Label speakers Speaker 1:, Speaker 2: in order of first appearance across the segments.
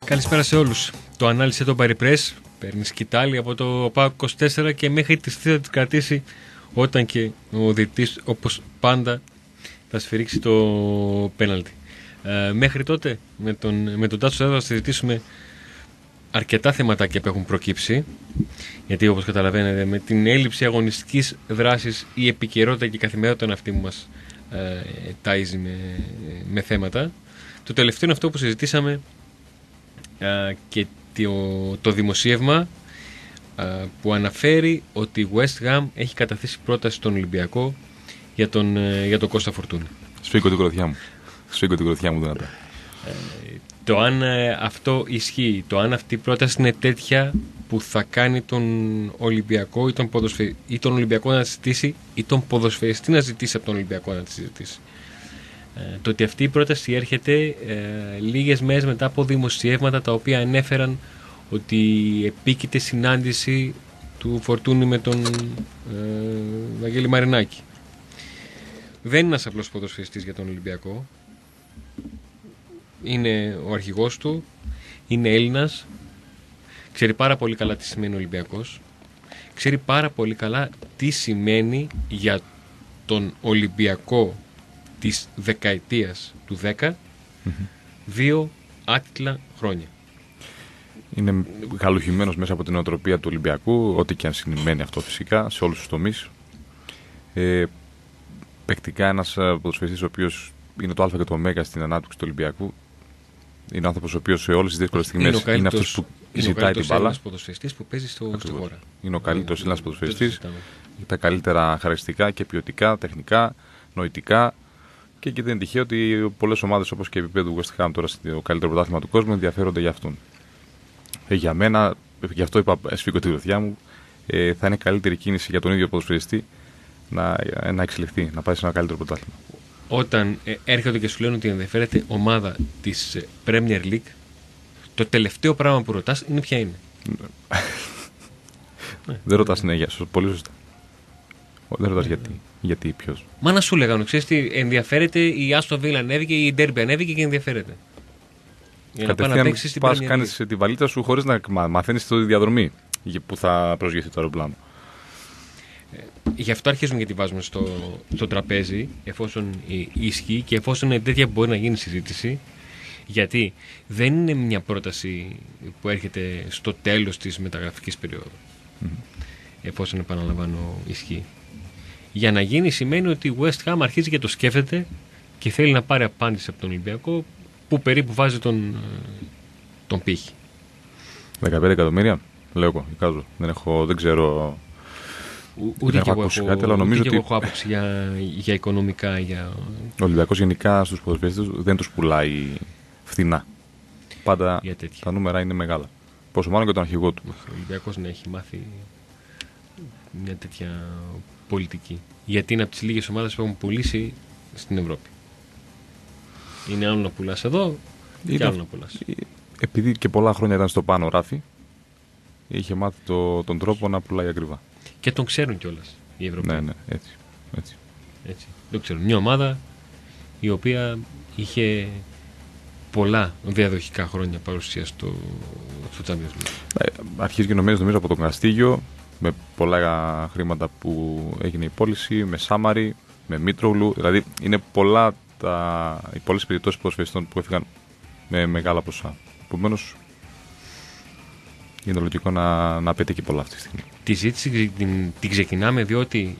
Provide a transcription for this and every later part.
Speaker 1: Καλησπέρα σε όλους. Το ανάλυσε το Παριπρές παίρνει σκητάλη από το ΠΑΟΚ 24 και μέχρι τη στιγμή θα την κρατήσει όταν και ο διαιτητής, όπως πάντα, θα σφυρίξει το πέναλτι. Μέχρι τότε με τον Τάσο θα συζητήσουμε αρκετά θεματάκια που έχουν προκύψει, γιατί όπως καταλαβαίνετε με την έλλειψη αγωνιστικής δράσης η επικαιρότητα και η καθημερινότητα είναι αυτή που μας ταΐζει με θέματα. Το τελευταίο είναι αυτό που συζητήσαμε και το δημοσίευμα που αναφέρει ότι η West Ham έχει καταθέσει πρόταση στον Ολυμπιακό για τον Κώστα Φορτούνη.
Speaker 2: Σφίγγω την κροθιά μου δυνατά.
Speaker 1: Το αν αυτό ισχύει, το αν αυτή η πρόταση είναι τέτοια που θα κάνει τον Ολυμπιακό ή τον Ολυμπιακό να ζητήσει ή τον ποδοσφαιριστή να ζητήσει από τον Ολυμπιακό να τη συζητήσει. Το ότι αυτή η πρόταση έρχεται λίγες μέρες μετά από δημοσιεύματα τα οποία ανέφεραν ότι επίκειται συνάντηση του Φορτούνη με τον Βαγγέλη Μαρινάκη. Δεν είναι ένας απλός ποδοσφαιριστής για τον Ολυμπιακό. Είναι ο αρχηγός του, είναι Έλληνας, ξέρει πάρα πολύ καλά τι σημαίνει Ολυμπιακός, ξέρει πάρα πολύ καλά τι σημαίνει για τον Ολυμπιακό της δεκαετίας του 10 δύο άτιτλα χρόνια.
Speaker 2: Είναι γαλουχημένος μέσα από την νοοτροπία του Ολυμπιακού, ό,τι και αν σημαίνει αυτό φυσικά, σε όλους τους τομείς. Παικτικά ένας ποδοσφαιριστής ο οποίος είναι το α και το ω στην ανάπτυξη του Ολυμπιακού. Είναι άνθρωπος ο οποίος σε όλες τις δύσκολες στιγμές είναι αυτός που ζητάει την μπάλα.
Speaker 1: Είναι ο ποδοσφαιριστής που παίζει στη χώρα.
Speaker 2: Είναι ο καλύτερος Έλληνας ποδοσφαιριστής. Τα καλύτερα χαρακτηριστικά και ποιοτικά, τεχνικά, νοητικά. Και δεν είναι τυχαίο ότι πολλές ομάδες όπως και επίπεδο του West Ham, τώρα στο καλύτερο πρωτάθλημα του κόσμου, ενδιαφέρονται για αυτόν. Για μένα, γι' αυτό είπα, σφίγγω τη γροθιά μου, θα είναι καλύτερη κίνηση για τον ίδιο ποδοσφαιριστή να εξελιχθεί, να πάει σε ένα καλύτερο πρωτάθλημα. Όταν
Speaker 1: έρχονται και σου λένε ότι ενδιαφέρεται ομάδα της Premier League, το τελευταίο πράγμα που ρωτάς είναι ποια είναι.
Speaker 2: Δεν ρωτάς συνέχεια, πολύ σωστά. Δεν ρωτάς γιατί, ποιος.
Speaker 1: Μα να σου λέγανε, ξέρεις τι, ενδιαφέρεται η Άστον Βίλα ανέβηκε, η Ντέρμπι ανέβηκε και ενδιαφέρεται.
Speaker 2: Κατευθείαν πας, κάνεις τη βαλίτσα σου χωρίς να μαθαίνεις τη διαδρομή που θα προσγειωθεί το αεροπλάνο.
Speaker 1: Γι' αυτό αρχίζουμε και τη βάζουμε στο τραπέζι, εφόσον ισχύει και εφόσον είναι τέτοια που μπορεί να γίνει συζήτηση. Γιατί δεν είναι μια πρόταση που έρχεται στο τέλος της μεταγραφικής περίοδου. Εφόσον, επαναλαμβάνω, ισχύει. Για να γίνει σημαίνει ότι η West Ham αρχίζει και το σκέφτεται και θέλει να πάρει απάντηση από τον Ολυμπιακό που περίπου βάζει τον πύχη.
Speaker 2: 15 εκατομμύρια, λέω εγώ, εικάζω. Δεν ξέρω.
Speaker 1: Ούτε και εγώ έχω άποψη για οικονομικά.
Speaker 2: Ο Ολυμπιακός γενικά στους ποδοσφαιριστές δεν τους πουλάει φθηνά. Πάντα τα νούμερα είναι μεγάλα. Πόσο μάλλον και τον αρχηγό του.
Speaker 1: Ο Ολυμπιακός έχει μάθει μια τέτοια πολιτική. Γιατί είναι από τις λίγες ομάδες που έχουν πουλήσει στην Ευρώπη. Είναι άλλο να πουλάς εδώ και άλλο να πουλάς.
Speaker 2: Επειδή και πολλά χρόνια ήταν στο πάνω ράφι, είχε μάθει τον τρόπο να πουλάει ακριβά.
Speaker 1: Και τον ξέρουν κιόλας οι Ευρωπαίοι.
Speaker 2: Ναι, έτσι.
Speaker 1: Το ξέρουν. Μια ομάδα η οποία είχε πολλά διαδοχικά χρόνια παρουσία στο Champions League.
Speaker 2: Αρχίζει και νομίζω από τον Καστίγιο, με πολλά χρήματα που έγινε η πώληση, με Σάμαρη, με Μήτρογλου. Δηλαδή είναι οι πολλές περιπτώσεις ποδοσφαιριστών που έφυγαν με μεγάλα ποσά. Επομένως, είναι λογικό να πέτει και πολλά αυτή τη στιγμή.
Speaker 1: Τη ζήτηση την ξεκινάμε διότι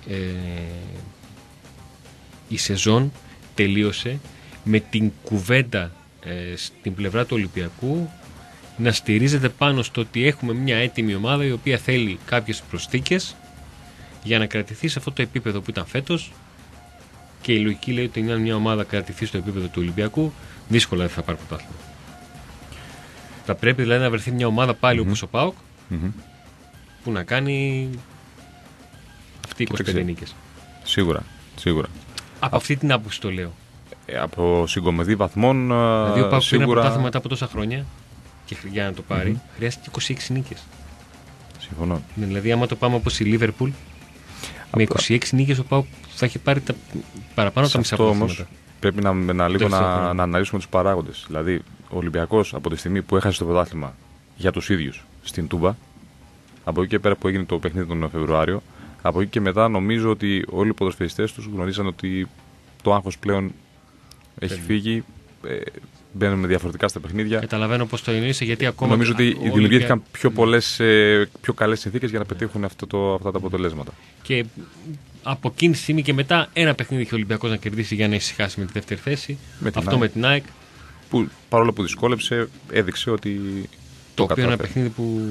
Speaker 1: η σεζόν τελείωσε με την κουβέντα στην πλευρά του Ολυμπιακού να στηρίζεται πάνω στο ότι έχουμε μια έτοιμη ομάδα η οποία θέλει κάποιες προσθήκες για να κρατηθεί σε αυτό το επίπεδο που ήταν φέτος, και η λογική λέει ότι αν μια ομάδα κρατηθεί στο επίπεδο του Ολυμπιακού δύσκολα δεν θα πάρει πρωτάθλημα. Θα πρέπει δηλαδή να βρεθεί μια ομάδα πάλι όπως ο ΠΑΟΚ που να κάνει αυτή 25 νίκες.
Speaker 2: Σίγουρα.
Speaker 1: Από αυτή την άποψη το λέω.
Speaker 2: Από συγκομιδή βαθμών.
Speaker 1: Δηλαδή ο ΠΑΟΚ πήρε ένα πρωτάθλημα μετά από τόσα χρόνια και για να το πάρει χρειάστηκε 26 νίκες.
Speaker 2: Συμφωνώ.
Speaker 1: Δηλαδή άμα το πάμε όπως η Λίβερπουλ, με 26 νίκες ο ΠΑΟΚ θα έχει πάρει παραπάνω από τα μισά πρωταθλήματα.
Speaker 2: πρέπει να αναλύσουμε τους παράγοντες. Δηλαδή, ο Ολυμπιακός από τη στιγμή που έχασε το πρωτάθλημα για τους ίδιους στην Τούμπα, από εκεί και πέρα που έγινε το παιχνίδι τον Φεβρουάριο, από εκεί και μετά νομίζω ότι όλοι οι ποδοσφαιριστές τους γνωρίζαν ότι το άγχος πλέον έχει φύγει. Μπαίνουν διαφορετικά στα παιχνίδια.
Speaker 1: Καταλαβαίνω πώς το εννοείς, γιατί ακόμα.
Speaker 2: Νομίζω ότι δημιουργήθηκαν πιο καλές συνθήκες για να πετύχουν αυτά τα αποτελέσματα.
Speaker 1: Και από εκείνη τη στιγμή και μετά, ένα παιχνίδι είχε ο Ολυμπιακός να κερδίσει για να ησυχάσει με τη δεύτερη θέση. Με την ΑΕΚ.
Speaker 2: Που παρόλο που δυσκόλεψε, έδειξε ότι.
Speaker 1: Το οποίο είναι ένα παιχνίδι που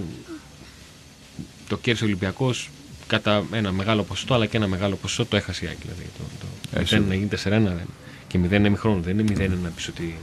Speaker 1: το κέρδισε ο Ολυμπιακός κατά ένα μεγάλο ποσοστό, αλλά και ένα μεγάλο ποσοστό το έχασε η ΑΕΚ. Δηλαδή, 0 να γίνει 4-1 και 0 ημιχρόνου. Δεν είναι 0 να πει ότι.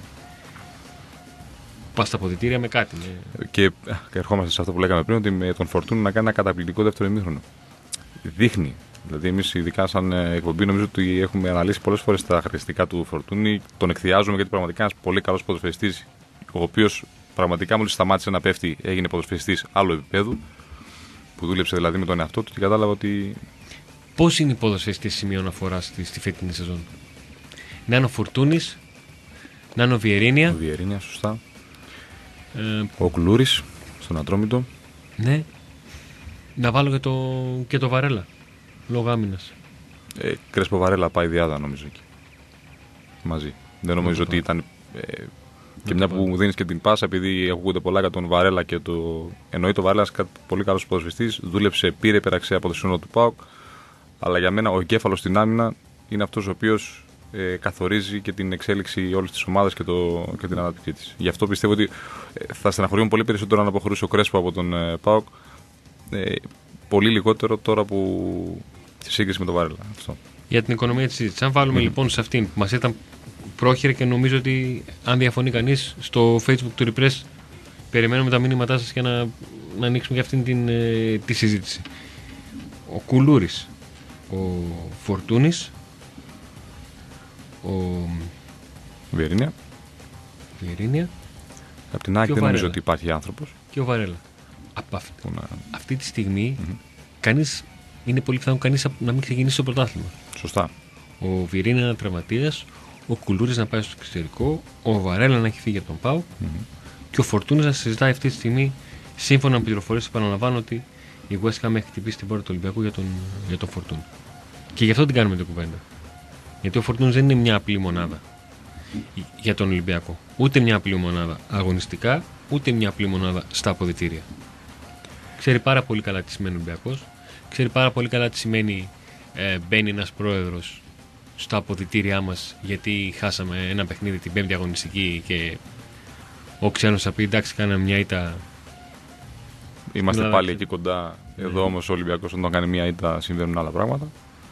Speaker 1: Πας στα αποδυτήρια με κάτι.
Speaker 2: Και ερχόμαστε σε αυτό που λέγαμε πριν, ότι με τον Φορτούνη να κάνει ένα καταπληκτικό δεύτερο ημίχρονο. Δείχνει. Δηλαδή, εμείς, ειδικά σαν εκπομπή, νομίζω ότι έχουμε αναλύσει πολλές φορές τα χαρακτηριστικά του Φορτούνη. Τον εκθιάζουμε γιατί πραγματικά είναι ένας πολύ καλός ποδοσφαιριστής, ο οποίος πραγματικά μόλις σταμάτησε να πέφτει, έγινε ποδοσφαιριστής άλλου επίπεδου. Που δούλεψε δηλαδή με τον εαυτό του και κατάλαβα ότι.
Speaker 1: Πώς είναι οι ποδοσφαιριστές σημείο αναφορά στη φετινή σεζόν? Να είναι ο Φορτούνης, να είναι ο Βιερίνια.
Speaker 2: Ο Βιερίνια, σωστά. Ο Κλούρης στον Ατρόμητο.
Speaker 1: Ναι. Να βάλω και το Βαρέλα. Λόγω άμυνας.
Speaker 2: Κρέσπο Βαρέλα πάει διάδα νομίζω εκεί. Μαζί. Δεν νομίζω ότι ήταν. Και μια που μου δίνεις και την πάσα, επειδή ακούγονται πολλά για τον Βαρέλα και το. Εννοεί το Βαρέλα ένα πολύ καλό ποδοσφαιριστής. Δούλεψε, πήρε υπεραξία από το σύνολο του ΠΑΟΚ. Αλλά για μένα ο εγκέφαλος στην άμυνα είναι αυτός ο οποίος καθορίζει και την εξέλιξη όλης της ομάδας και την ανάπτυξή της. Γι' αυτό πιστεύω ότι θα στεναχωρούμε πολύ περισσότερο αν αποχωρήσει ο Κρέσπο από τον ΠΑΟΚ. Πολύ λιγότερο τώρα που στη σύγκριση με τον Βαρέλα. Αυτό.
Speaker 1: Για την οικονομία της συζήτησης. Αν βάλουμε λοιπόν σε αυτήν που μας ήταν πρόχειρη, και νομίζω ότι αν διαφωνεί κανείς, στο Facebook του Repress περιμένουμε τα μήνυματά σας για να ανοίξουμε για αυτήν τη συζήτηση. Ο Κουλούρης, ο Φορτούνης, ο Βιερίνια.
Speaker 2: Απ' την ΑΕΚ δεν νομίζω ότι υπάρχει άνθρωπος.
Speaker 1: Και ο Βαρέλα. Από αυτή τη στιγμή κανείς, είναι πολύ πιθανό κανείς να μην ξεκινήσει το πρωτάθλημα.
Speaker 2: Σωστά.
Speaker 1: Ο Βιερίνια είναι τραυματίας, ο Κουλούρης να πάει στο εξωτερικό, ο Βαρέλα να έχει φύγει από τον ΠΑΟΚ και ο Φορτούνης να συζητάει αυτή τη στιγμή, σύμφωνα με πληροφορίες, επαναλαμβάνω, ότι η West Ham έχει χτυπήσει την πόρτα του Ολυμπιακού για τον Φορτούνη. Και γι' αυτό την κάνουμε την κουβέντα. Γιατί ο Φορτούνης δεν είναι μια απλή μονάδα για τον Ολυμπιακό. Ούτε μια απλή μονάδα αγωνιστικά, ούτε μια απλή μονάδα στα αποδυτήρια. Ξέρει πάρα πολύ καλά τι σημαίνει Ολυμπιακός. Ξέρει πάρα πολύ καλά τι σημαίνει μπαίνει ένας πρόεδρος στα αποδυτήριά μας γιατί χάσαμε ένα παιχνίδι την 5η αγωνιστική και ο ξένος θα πει εντάξει, κάναμε μια ήττα.
Speaker 2: Είμαστε πάλι εκεί κοντά. Εδώ όμως ο Ολυμπιακός όταν κάνει μια ήττα συμβαίνουν άλλα πράγματα.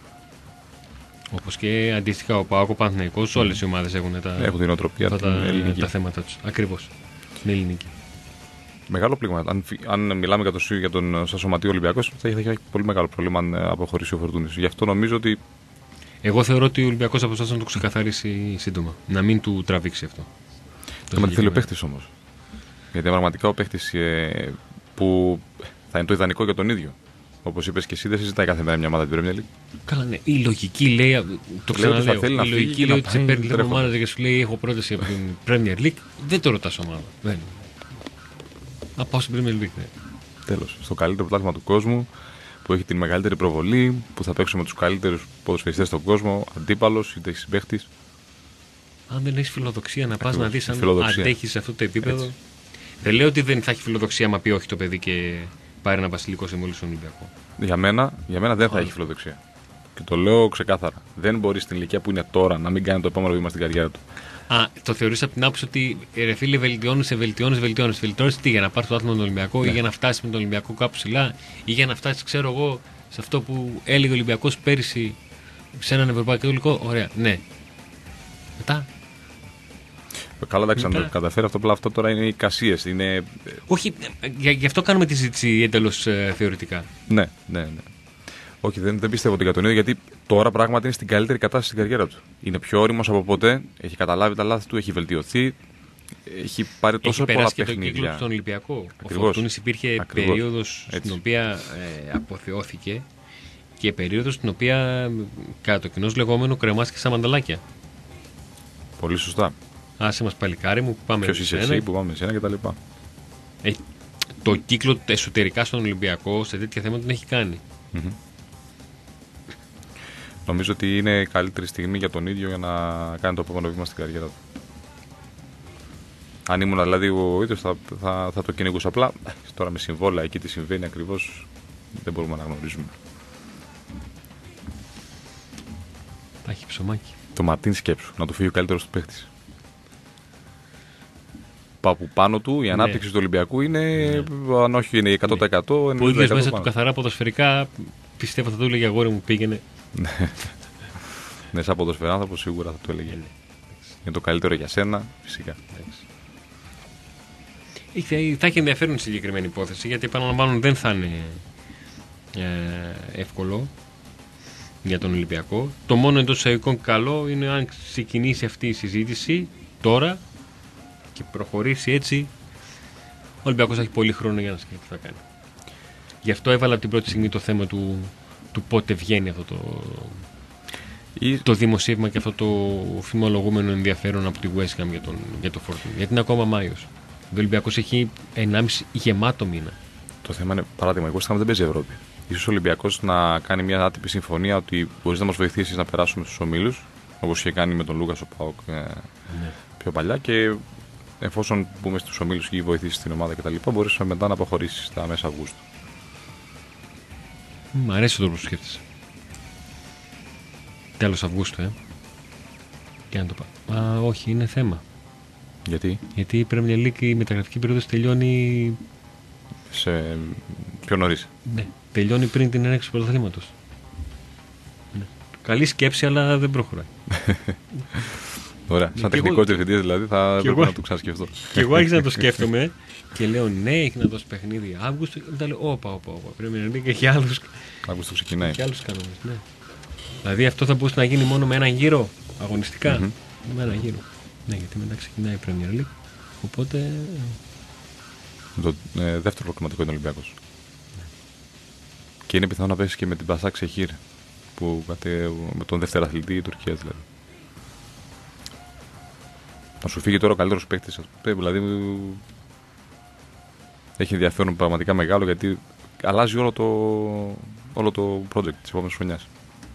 Speaker 1: Όπως και αντίστοιχα ο ΠΑΟΚ, ο Παναθηναϊκός, όλες οι ομάδες έχουν
Speaker 2: την οτροπία
Speaker 1: τα θέματα τους. Ακριβώς. Την ελληνική.
Speaker 2: Μεγάλο πλήγμα. Αν μιλάμε για τον σωματείο Ολυμπιακός, θα έχει πολύ μεγάλο πρόβλημα αν αποχωρήσει ο Φορτούνης. Γι' αυτό νομίζω ότι.
Speaker 1: Εγώ θεωρώ ότι ο Ολυμπιακός θα προσπαθήσει να το ξεκαθαρίσει σύντομα. Να μην του τραβήξει αυτό.
Speaker 2: Το με θέλει ο παίχτης όμως. Γιατί πραγματικά ο παίχτης που θα είναι το ιδανικό για τον ίδιο. Όπως είπες και εσύ, δεν συζητάει κάθε μέρα μια ομάδα την Premier League.
Speaker 1: Καλά, ναι. Η λογική λέει. Το ξαναλέω. Η λογική λέει ότι σε παίρνει την ομάδα και σου λέει: έχω πρόταση από την Premier League. Δεν το ρωτάς ομάδα. Δεν. Να πάω στην Premier League.
Speaker 2: Τέλος. Στο καλύτερο πρωτάθλημα του κόσμου, που έχει την μεγαλύτερη προβολή, που θα παίξουμε με τους καλύτερους ποδοσφαιριστές στον κόσμο, αντίπαλος είτε συμπαίχτης.
Speaker 1: Αν δεν έχεις φιλοδοξία να πας να δεις αν αντέχεις σε αυτό το επίπεδο. Έτσι. Δεν λέω ότι δεν θα έχει φιλοδοξία άμα πει όχι το παιδί και πάρει ένα βασιλικό σε μόλις στον Ολυμπιακό.
Speaker 2: Για μένα δεν θα έχει φιλοδοξία. Και το λέω ξεκάθαρα. Δεν μπορεί στην ηλικία που είναι τώρα να μην κάνει το επόμενο βήμα στην καριέρα του.
Speaker 1: Το θεωρείς από την άποψη ότι ρε φίλε, βελτιώνεις τι, για να πάρει το άθλημα με τον Ολυμπιακό, ή για να φτάσει με τον Ολυμπιακό κάπου ψηλά, ή για να φτάσει, ξέρω εγώ, σε αυτό που έλεγε ο Ολυμπιακός πέρυσι σε έναν ευρωπαϊκό υλικό. Ωραία, ναι. Μετά.
Speaker 2: Καλά, εντάξει, αν το καταφέρει αυτό τώρα είναι εικασίες. Είναι.
Speaker 1: Όχι, γι' αυτό κάνουμε τη συζήτηση εντελώς θεωρητικά.
Speaker 2: Ναι. Όχι, δεν πιστεύω ότι για τον ίδιο, γιατί τώρα πράγματι είναι στην καλύτερη κατάσταση στην καριέρα του. Είναι πιο όριμος από ποτέ, έχει καταλάβει τα λάθη του, έχει βελτιωθεί, έχει πάρει τόσο πολλά παιχνίδια. Έχει περάσει και τον κύκλο
Speaker 1: στον Ολυμπιακό. Ο Φορτούνης υπήρχε περίοδος στην οποία αποθεώθηκε και περίοδος στην οποία κατά το κοινώς λεγόμενο κρεμάστηκε σαν μανταλάκια.
Speaker 2: Πολύ σωστά.
Speaker 1: Άσε μας παλικάρι μου που πάμε.
Speaker 2: Ποιος είσαι εσύ που πάμε εσένα κτλ.
Speaker 1: Το κύκλο εσωτερικά στον Ολυμπιακό σε τέτοια θέματα τον έχει κάνει.
Speaker 2: Mm-hmm. Νομίζω ότι είναι καλύτερη στιγμή για τον ίδιο για να κάνει το επόμενο βήμα στην καριέρα του. Αν ήμουν δηλαδή ο ίδιος θα το κυνηγούσα. Απλά τώρα με συμβόλαια εκεί τι συμβαίνει ακριβώς δεν μπορούμε να γνωρίζουμε.
Speaker 1: Τα έχει ψωμάκι.
Speaker 2: Το Μαρτίν σκέψου, να του φύγει ο καλύτερος του παίχτης. Που πάνω του η ανάπτυξη του Ολυμπιακού είναι, αν όχι είναι 100%.
Speaker 1: Που ίδιος μέσα του καθαρά ποδοσφαιρικά πιστεύω θα του έλεγε αγόρι μου πήγαινε.
Speaker 2: Ναι, σαν ποδοσφαιράνθρωπος σίγουρα θα του έλεγε. Είναι το καλύτερο για σένα, φυσικά.
Speaker 1: Θα έχει ενδιαφέρον η συγκεκριμένη υπόθεση, γιατί επαναλαμβάνω δεν θα είναι εύκολο για τον Ολυμπιακό. Το μόνο εντός εισαγωγικών καλό είναι αν ξεκινήσει αυτή η συζήτηση τώρα και προχωρήσει έτσι, ο Ολυμπιακός θα έχει πολύ χρόνο για να σκεφτεί τι θα κάνει. Γι' αυτό έβαλα από την πρώτη στιγμή το θέμα του πότε βγαίνει αυτό το δημοσίευμα και αυτό το φημολογούμενο ενδιαφέρον από τη West Ham για το Fortune. Γιατί είναι ακόμα Μάιος. Ο Ολυμπιακός έχει 1,5 γεμάτο μήνα.
Speaker 2: Το θέμα είναι, παράδειγμα, η West Ham δεν παίζει Ευρώπη. Ίσως ο Ολυμπιακός να κάνει μια άτυπη συμφωνία ότι μπορεί να μας βοηθήσει να περάσουμε στους ομίλους, όπως είχε κάνει με τον Λούκας ο ΠΑΟΚ πιο παλιά, και εφόσον μπούμε στους ομίλους και βοηθήσει την ομάδα κτλ., μπορείς μετά να αποχωρήσεις στα μέσα Αυγούστου.
Speaker 1: Μ' αρέσει ο τρόπος που σκέφτεσαι. Τέλος Αυγούστου, Και να το πάω. Όχι, είναι θέμα. Γιατί η Premier League η μεταγραφική περίοδος τελειώνει.
Speaker 2: Πιο νωρίς.
Speaker 1: Ναι, τελειώνει πριν την έναρξη του πρωταθλήματος. Ναι. Καλή σκέψη, αλλά δεν προχωράει.
Speaker 2: Ωραία. Σαν τεχνικό διευθυντής δηλαδή θα πρέπει να το ξανασκεφτώ.
Speaker 1: Και εγώ άρχισα να το σκέφτομαι και λέω ναι, έχει να δώσει παιχνίδι Αύγουστο. Και μετά λέω όπα. Premier League έχει άλλους.
Speaker 2: Αύγουστο ξεκινάει.
Speaker 1: Έχει άλλους κανόνες, ναι. Δηλαδή αυτό θα μπορούσε να γίνει μόνο με έναν γύρο αγωνιστικά. Με έναν γύρο. Ναι, γιατί μετά ξεκινάει η Premier League. Οπότε.
Speaker 2: Το δεύτερο προκριματικό είναι ο Ολυμπιακός. Και είναι πιθανό να πέσει και με την Πασάκ Σεχίρ, με τον δεύτερο αθλητή Τουρκίας δηλαδή. Να σου φύγει τώρα ο καλύτερος παίκτης, δηλαδή έχει ενδιαφέρον πραγματικά μεγάλο, γιατί αλλάζει όλο το project της επόμενης χρονιάς.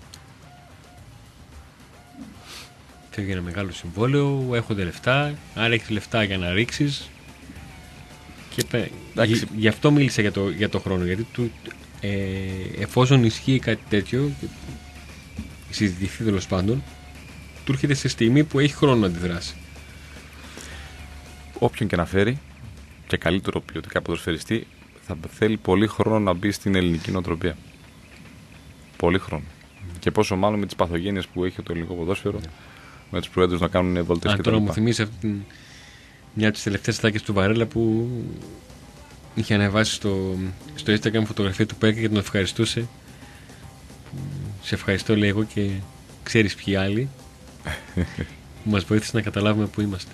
Speaker 1: Φεύγει ένα μεγάλο συμβόλαιο, έχονται λεφτά, άρα έχεις λεφτά για να ρίξεις. Και γι' αυτό μίλησα για το χρόνο, γιατί εφόσον ισχύει κάτι τέτοιο, συζητηθεί τέλος πάντων, του έρχεται σε στιγμή που έχει χρόνο να αντιδράσει.
Speaker 2: Όποιον και να φέρει και καλύτερο ποιοτικά ποδοσφαιριστή, θα θέλει πολύ χρόνο να μπει στην ελληνική νοοτροπία. Πολύ χρόνο. Και πόσο μάλλον με τις παθογένειες που έχει το ελληνικό ποδόσφαιρο, με τους προέδρους να κάνουν βολτές κτλ.
Speaker 1: Τώρα μου θυμίζει μια από τις τελευταίες ατάκες του Βαρέλα που είχε ανεβάσει στο Instagram φωτογραφία του Πέρκα και τον ευχαριστούσε. Σε ευχαριστώ, λέει, εγώ και ξέρεις ποιοι άλλοι που μας βοήθησε να καταλάβουμε που είμαστε.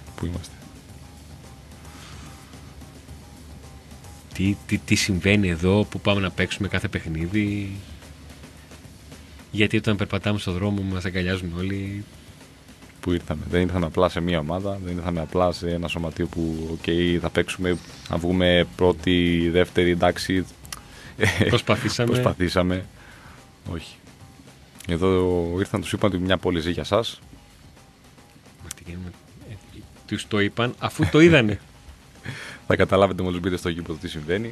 Speaker 1: Τι συμβαίνει εδώ, που πάμε να παίξουμε κάθε παιχνίδι, γιατί όταν περπατάμε στον δρόμο μας αγκαλιάζουν όλοι.
Speaker 2: Που ήρθαμε. Δεν ήρθαμε απλά σε μία ομάδα, δεν ήρθαμε απλά σε ένα σωματείο που θα παίξουμε, να βγούμε πρώτη, δεύτερη, εντάξει. Προσπαθήσαμε. Όχι. Εδώ ήρθαν, τους είπαν ότι μια πόλη ζει για σας.
Speaker 1: Τους το είπαν αφού το είδανε.
Speaker 2: Θα καταλάβετε μόλις μπείτε στο γήπεδο τι συμβαίνει.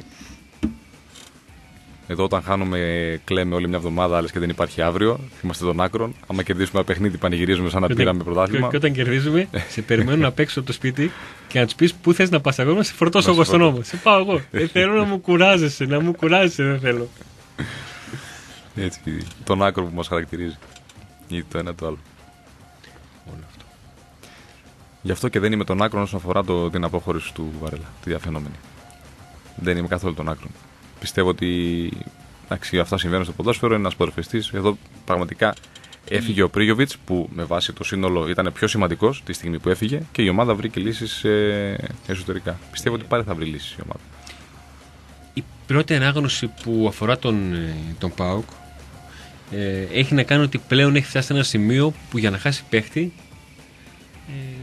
Speaker 2: Εδώ όταν χάνουμε κλαίμε όλη μια εβδομάδα, άλλες και δεν υπάρχει αύριο. Είμαστε των άκρων. Άμα κερδίσουμε ένα παιχνίδι, πανηγυρίζουμε σαν να πήραμε πρωτάθλημα.
Speaker 1: Και όταν κερδίζουμε, σε περιμένουν απ' έξω από το σπίτι και να του πει πού θες να πας εγώ, να σε φορτώσω εγώ στον ώμο. Σε πάω εγώ. Δεν θέλω να μου κουράζεσαι, δεν θέλω.
Speaker 2: Έτσι, τον άκρο που μας χαρακτηρίζει. Ή το ένα το άλλο.
Speaker 1: Όλο αυτό.
Speaker 2: Γι' αυτό και δεν είμαι τον άκρο όσον αφορά την απόχωρηση του Βαρέλα, τη διαφαινόμενη. Δεν είμαι καθόλου τον άκρο. Πιστεύω ότι αυτά συμβαίνουν στο ποδόσφαιρο. Είναι ένας ποδοσφαιριστής. Εδώ πραγματικά έφυγε ο Πρίγιοβιτς, που με βάση το σύνολο ήταν πιο σημαντικός τη στιγμή που έφυγε, και η ομάδα βρήκε λύσεις εσωτερικά. Πιστεύω ότι πάλι θα βρει λύσεις η ομάδα.
Speaker 1: Η πρώτη ανάγνωση που αφορά τον ΠΑΟΚ έχει να κάνει ότι πλέον έχει φτάσει σε ένα σημείο που για να χάσει παίχτη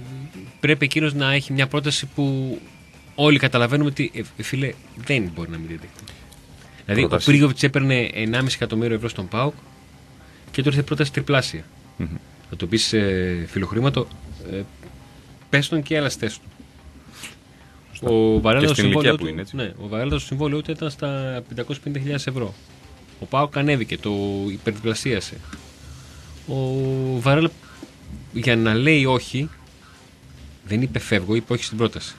Speaker 1: πρέπει εκείνος να έχει μια πρόταση που όλοι καταλαβαίνουμε ότι φίλε δεν μπορεί να μην τη δεχτεί. Δηλαδή ο Πρίγοβιτς έπαιρνε 1,5 εκατομμύριο ευρώ στον ΠΑΟΚ και τώρα ήρθε πρόταση τριπλάσια. Θα το πεις φιλοχρήματο, πες τον και έλα στες του. Ο Βαρέλας το συμβόλαιο του ήταν στα 550.000 ευρώ. Ο ΠΑΟΚ ανέβηκε, το υπερδιπλασίασε. Ο Βαρέλα για να λέει όχι, δεν είπε φεύγω, είπε όχι στην πρόταση.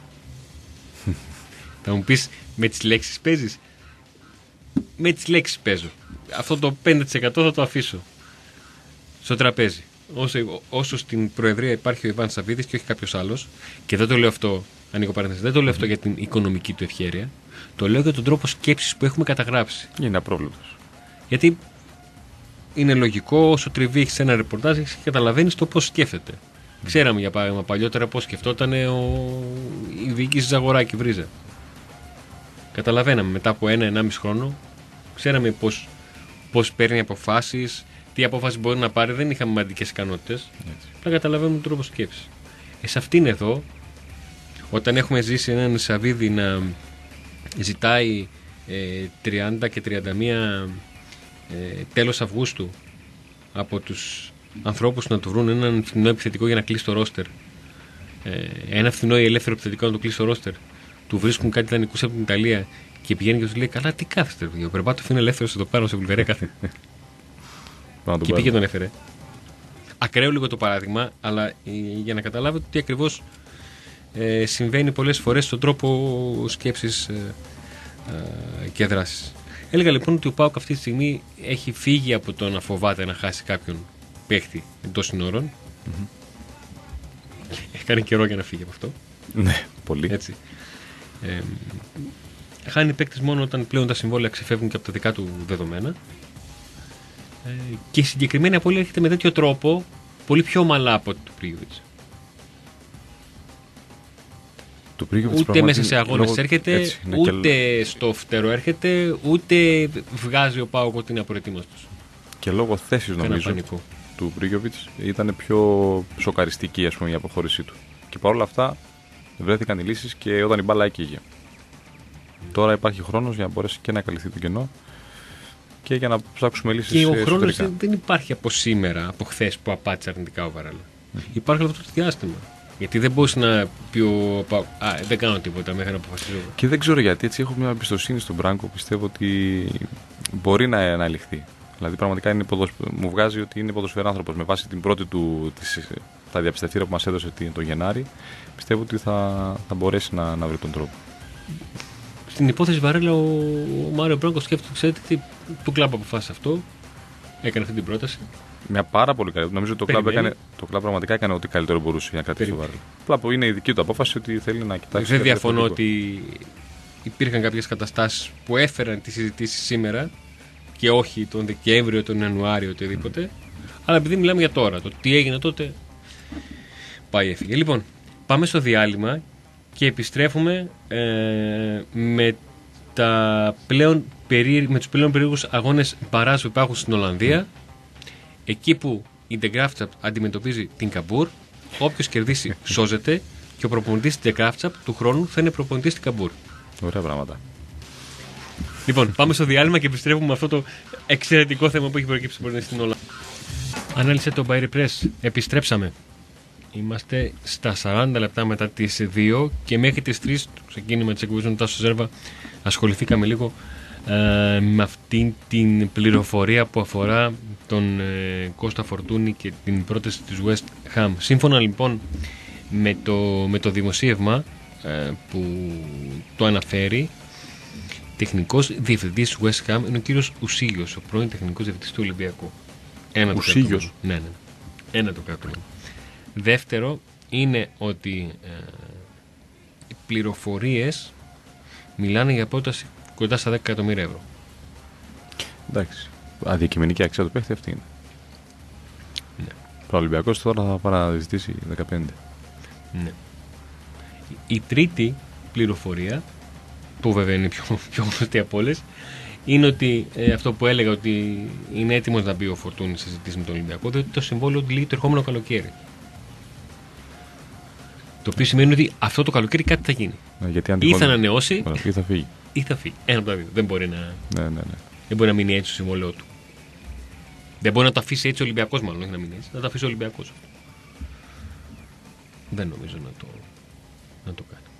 Speaker 1: Θα μου πεις με τις λέξεις παίζεις? Με τις λέξεις παίζω. Αυτό το 5% θα το αφήσω στο τραπέζι. Όσο στην Προεδρία υπάρχει ο Ιβάν Σαββίδης και όχι κάποιος άλλος, και δεν το λέω αυτό, ανοίγω παρένθεση, δεν το λέω αυτό για την οικονομική του ευχέρεια, το λέω για τον τρόπο σκέψης που έχουμε καταγράψει.
Speaker 2: Είναι απρόβλεπτος.
Speaker 1: Γιατί είναι λογικό, όσο τριβή έχεις ένα ρεπορτάζ, καταλαβαίνεις το πώς σκέφτεται. Ξέραμε για παράδειγμα παλιότερα πώς σκεφτόταν η διοίκηση Ζαγοράκη Βρίζα. Καταλαβαίναμε μετά από 1-1,5 χρόνο, ξέραμε πώς παίρνει αποφάσεις, τι απόφαση μπορεί να πάρει, δεν είχαμε μαντικές ικανότητες. Απλά καταλαβαίνουμε τον τρόπο σκέψης. Σε αυτήν εδώ, όταν έχουμε ζήσει έναν Σαββίδη να ζητάει 30 και 31 τέλος Αυγούστου από τους ανθρώπους να του βρουν έναν φθηνό επιθετικό για να κλείσει το ρόστερ, ένα φθηνό ή ελεύθερο επιθετικό να του κλείσει το ρόστερ, του βρίσκουν κάτι δανεικούς από την Ιταλία και πηγαίνει και του λέει: καλά, τι κάθεστε, ο Περπάτοφ είναι ελεύθερος εδώ πάνω σε Βουλγαρία κάθε. Και πήγε τον έφερε. Ακραίο λίγο το παράδειγμα, αλλά για να καταλάβετε τι ακριβώς συμβαίνει πολλές φορές στον τρόπο σκέψης και δράσης. Έλεγα λοιπόν ότι ο ΠΑΟΚ αυτή τη στιγμή έχει φύγει από το να φοβάται να χάσει κάποιον παίχτη εντός συνόρων. Έκανε καιρό για να φύγει από αυτό.
Speaker 2: Ναι, πολύ.
Speaker 1: Έτσι. Χάνει παίκτες μόνο όταν πλέον τα συμβόλαια ξεφεύγουν και από τα δικά του δεδομένα. Και η συγκεκριμένη απώλεια έρχεται με τέτοιο τρόπο πολύ πιο ομαλά από του Πρίγοβιτς. Ούτε μέσα σε αγώνες έρχεται, έτσι, ούτε στο φτερό έρχεται, ούτε βγάζει ο ΠΑΟΚ ότι είναι απροετοίμαστος.
Speaker 2: Και λόγω θέσης νομίζω του Πρίγοβιτς ήταν πιο σοκαριστική, ας πούμε, η αποχώρησή του. Και παρόλα αυτά βρέθηκαν οι λύσεις και όταν η μπάλα έκαιγε. Τώρα υπάρχει χρόνος για να μπορέσει και να καλυφθεί το κενό και για να ψάξουμε λύσεις.
Speaker 1: Και ο χρόνος δεν υπάρχει από σήμερα, από χθες που απάντησε αρνητικά ο Βαρέλα. Υπάρχει αυτό το διάστημα. Γιατί δεν μπορεί να πει δεν κάνω τίποτα μέχρι να αποφασίσω.
Speaker 2: Και δεν ξέρω γιατί, έτσι έχω μια εμπιστοσύνη στον Μπράγκο. Πιστεύω ότι μπορεί να ληχθεί. Δηλαδή, πραγματικά μου βγάζει ότι είναι ποδοσφαιράνθρωπος. Με βάση την πρώτη του τα διαπιστευτήρια που μας έδωσε το Γενάρη, πιστεύω ότι θα μπορέσει να βρει τον τρόπο.
Speaker 1: Στην υπόθεση Βαρέλα, ο Μάριο Μπράγκο σκέφτεται, ξέρετε τι, του κλαμπ αποφάσισε αυτό. Έκανε αυτή την πρόταση.
Speaker 2: Μια πάρα πολύ καλή. Νομίζω ότι το κλαμπ πραγματικά έκανε ό,τι καλύτερο μπορούσε για να κρατήσει το Βαρέλα. Απλά είναι η δική του απόφαση ότι θέλει να κοιτάξει.
Speaker 1: Δεν διαφωνώ ότι υπήρχαν κάποιες καταστάσεις που έφεραν τις συζητήσεις σήμερα και όχι τον Δεκέμβριο, τον Ιανουάριο, οτιδήποτε. Αλλά επειδή μιλάμε για τώρα, το τι έγινε τότε, πάει έφυγε. Λοιπόν, πάμε στο διάλειμμα και επιστρέφουμε με τους πλέον περίεργους αγώνες μπαράζ που υπάρχουν στην Ολλανδία. Εκεί που η The Graft αντιμετωπίζει την Καμπούρ, όποιος κερδίσει σώζεται και ο προπονητής της The Graft του χρόνου θα είναι προπονητής στην Καμπούρ.
Speaker 2: Ωραία πράγματα.
Speaker 1: Λοιπόν, πάμε στο διάλειμμα και επιστρέφουμε με αυτό το εξαιρετικό θέμα που έχει προκύψει στην Ολλανδία. Ανάλυσε το Bayern Press. Επιστρέψαμε. Είμαστε στα 40 λεπτά μετά τις 2 και μέχρι τις 3 το ξεκίνημα της εκπομπής με τον Τάσο Ζέρβα ασχοληθήκαμε λίγο με αυτήν την πληροφορία που αφορά τον Κώστα Φορτούνη και την πρόταση της West Ham. Σύμφωνα λοιπόν με το δημοσίευμα που το αναφέρει, τεχνικός διευθυντής West Ham είναι ο κύριος Ουσίγιος, ο πρώην τεχνικός διευθυντής του Ολυμπιακού.
Speaker 2: Ουσίγιος.
Speaker 1: Ναι. Ένα το κάτω. Δεύτερο είναι ότι οι πληροφορίες μιλάνε για πρόταση κοντά στα 10 εκατομμύρια ευρώ.
Speaker 2: Εντάξει. Αδιακειμενική αξία του παίχτη αυτή είναι.
Speaker 1: Ναι.
Speaker 2: Ο Ολυμπιακός τώρα θα παραζητήσει 15.
Speaker 1: Ναι. Η τρίτη πληροφορία, που βέβαια είναι πιο γνωστή από όλες, είναι ότι αυτό που έλεγα ότι είναι έτοιμος να μπει ο Φορτούνης σε συζητήσεις με τον Ολυμπιακό, διότι το συμβόλαιο λύγει το ερχόμενο καλοκαίρι. Το οποίο σημαίνει ότι αυτό το καλοκαίρι κάτι θα γίνει.
Speaker 2: Γιατί
Speaker 1: ή θα ανανεώσει
Speaker 2: ή θα φύγει.
Speaker 1: Ή θα φύγει. Ένα από τα δύο. Δεν μπορεί να,
Speaker 2: ναι.
Speaker 1: Δεν μπορεί να μείνει έτσι το συμβόλαιό του. Δεν μπορεί να το αφήσει έτσι ο Ολυμπιακός, μάλλον, όχι να μείνει έτσι. Να το αφήσει ο Ολυμπιακός. Δεν νομίζω να το κάνει.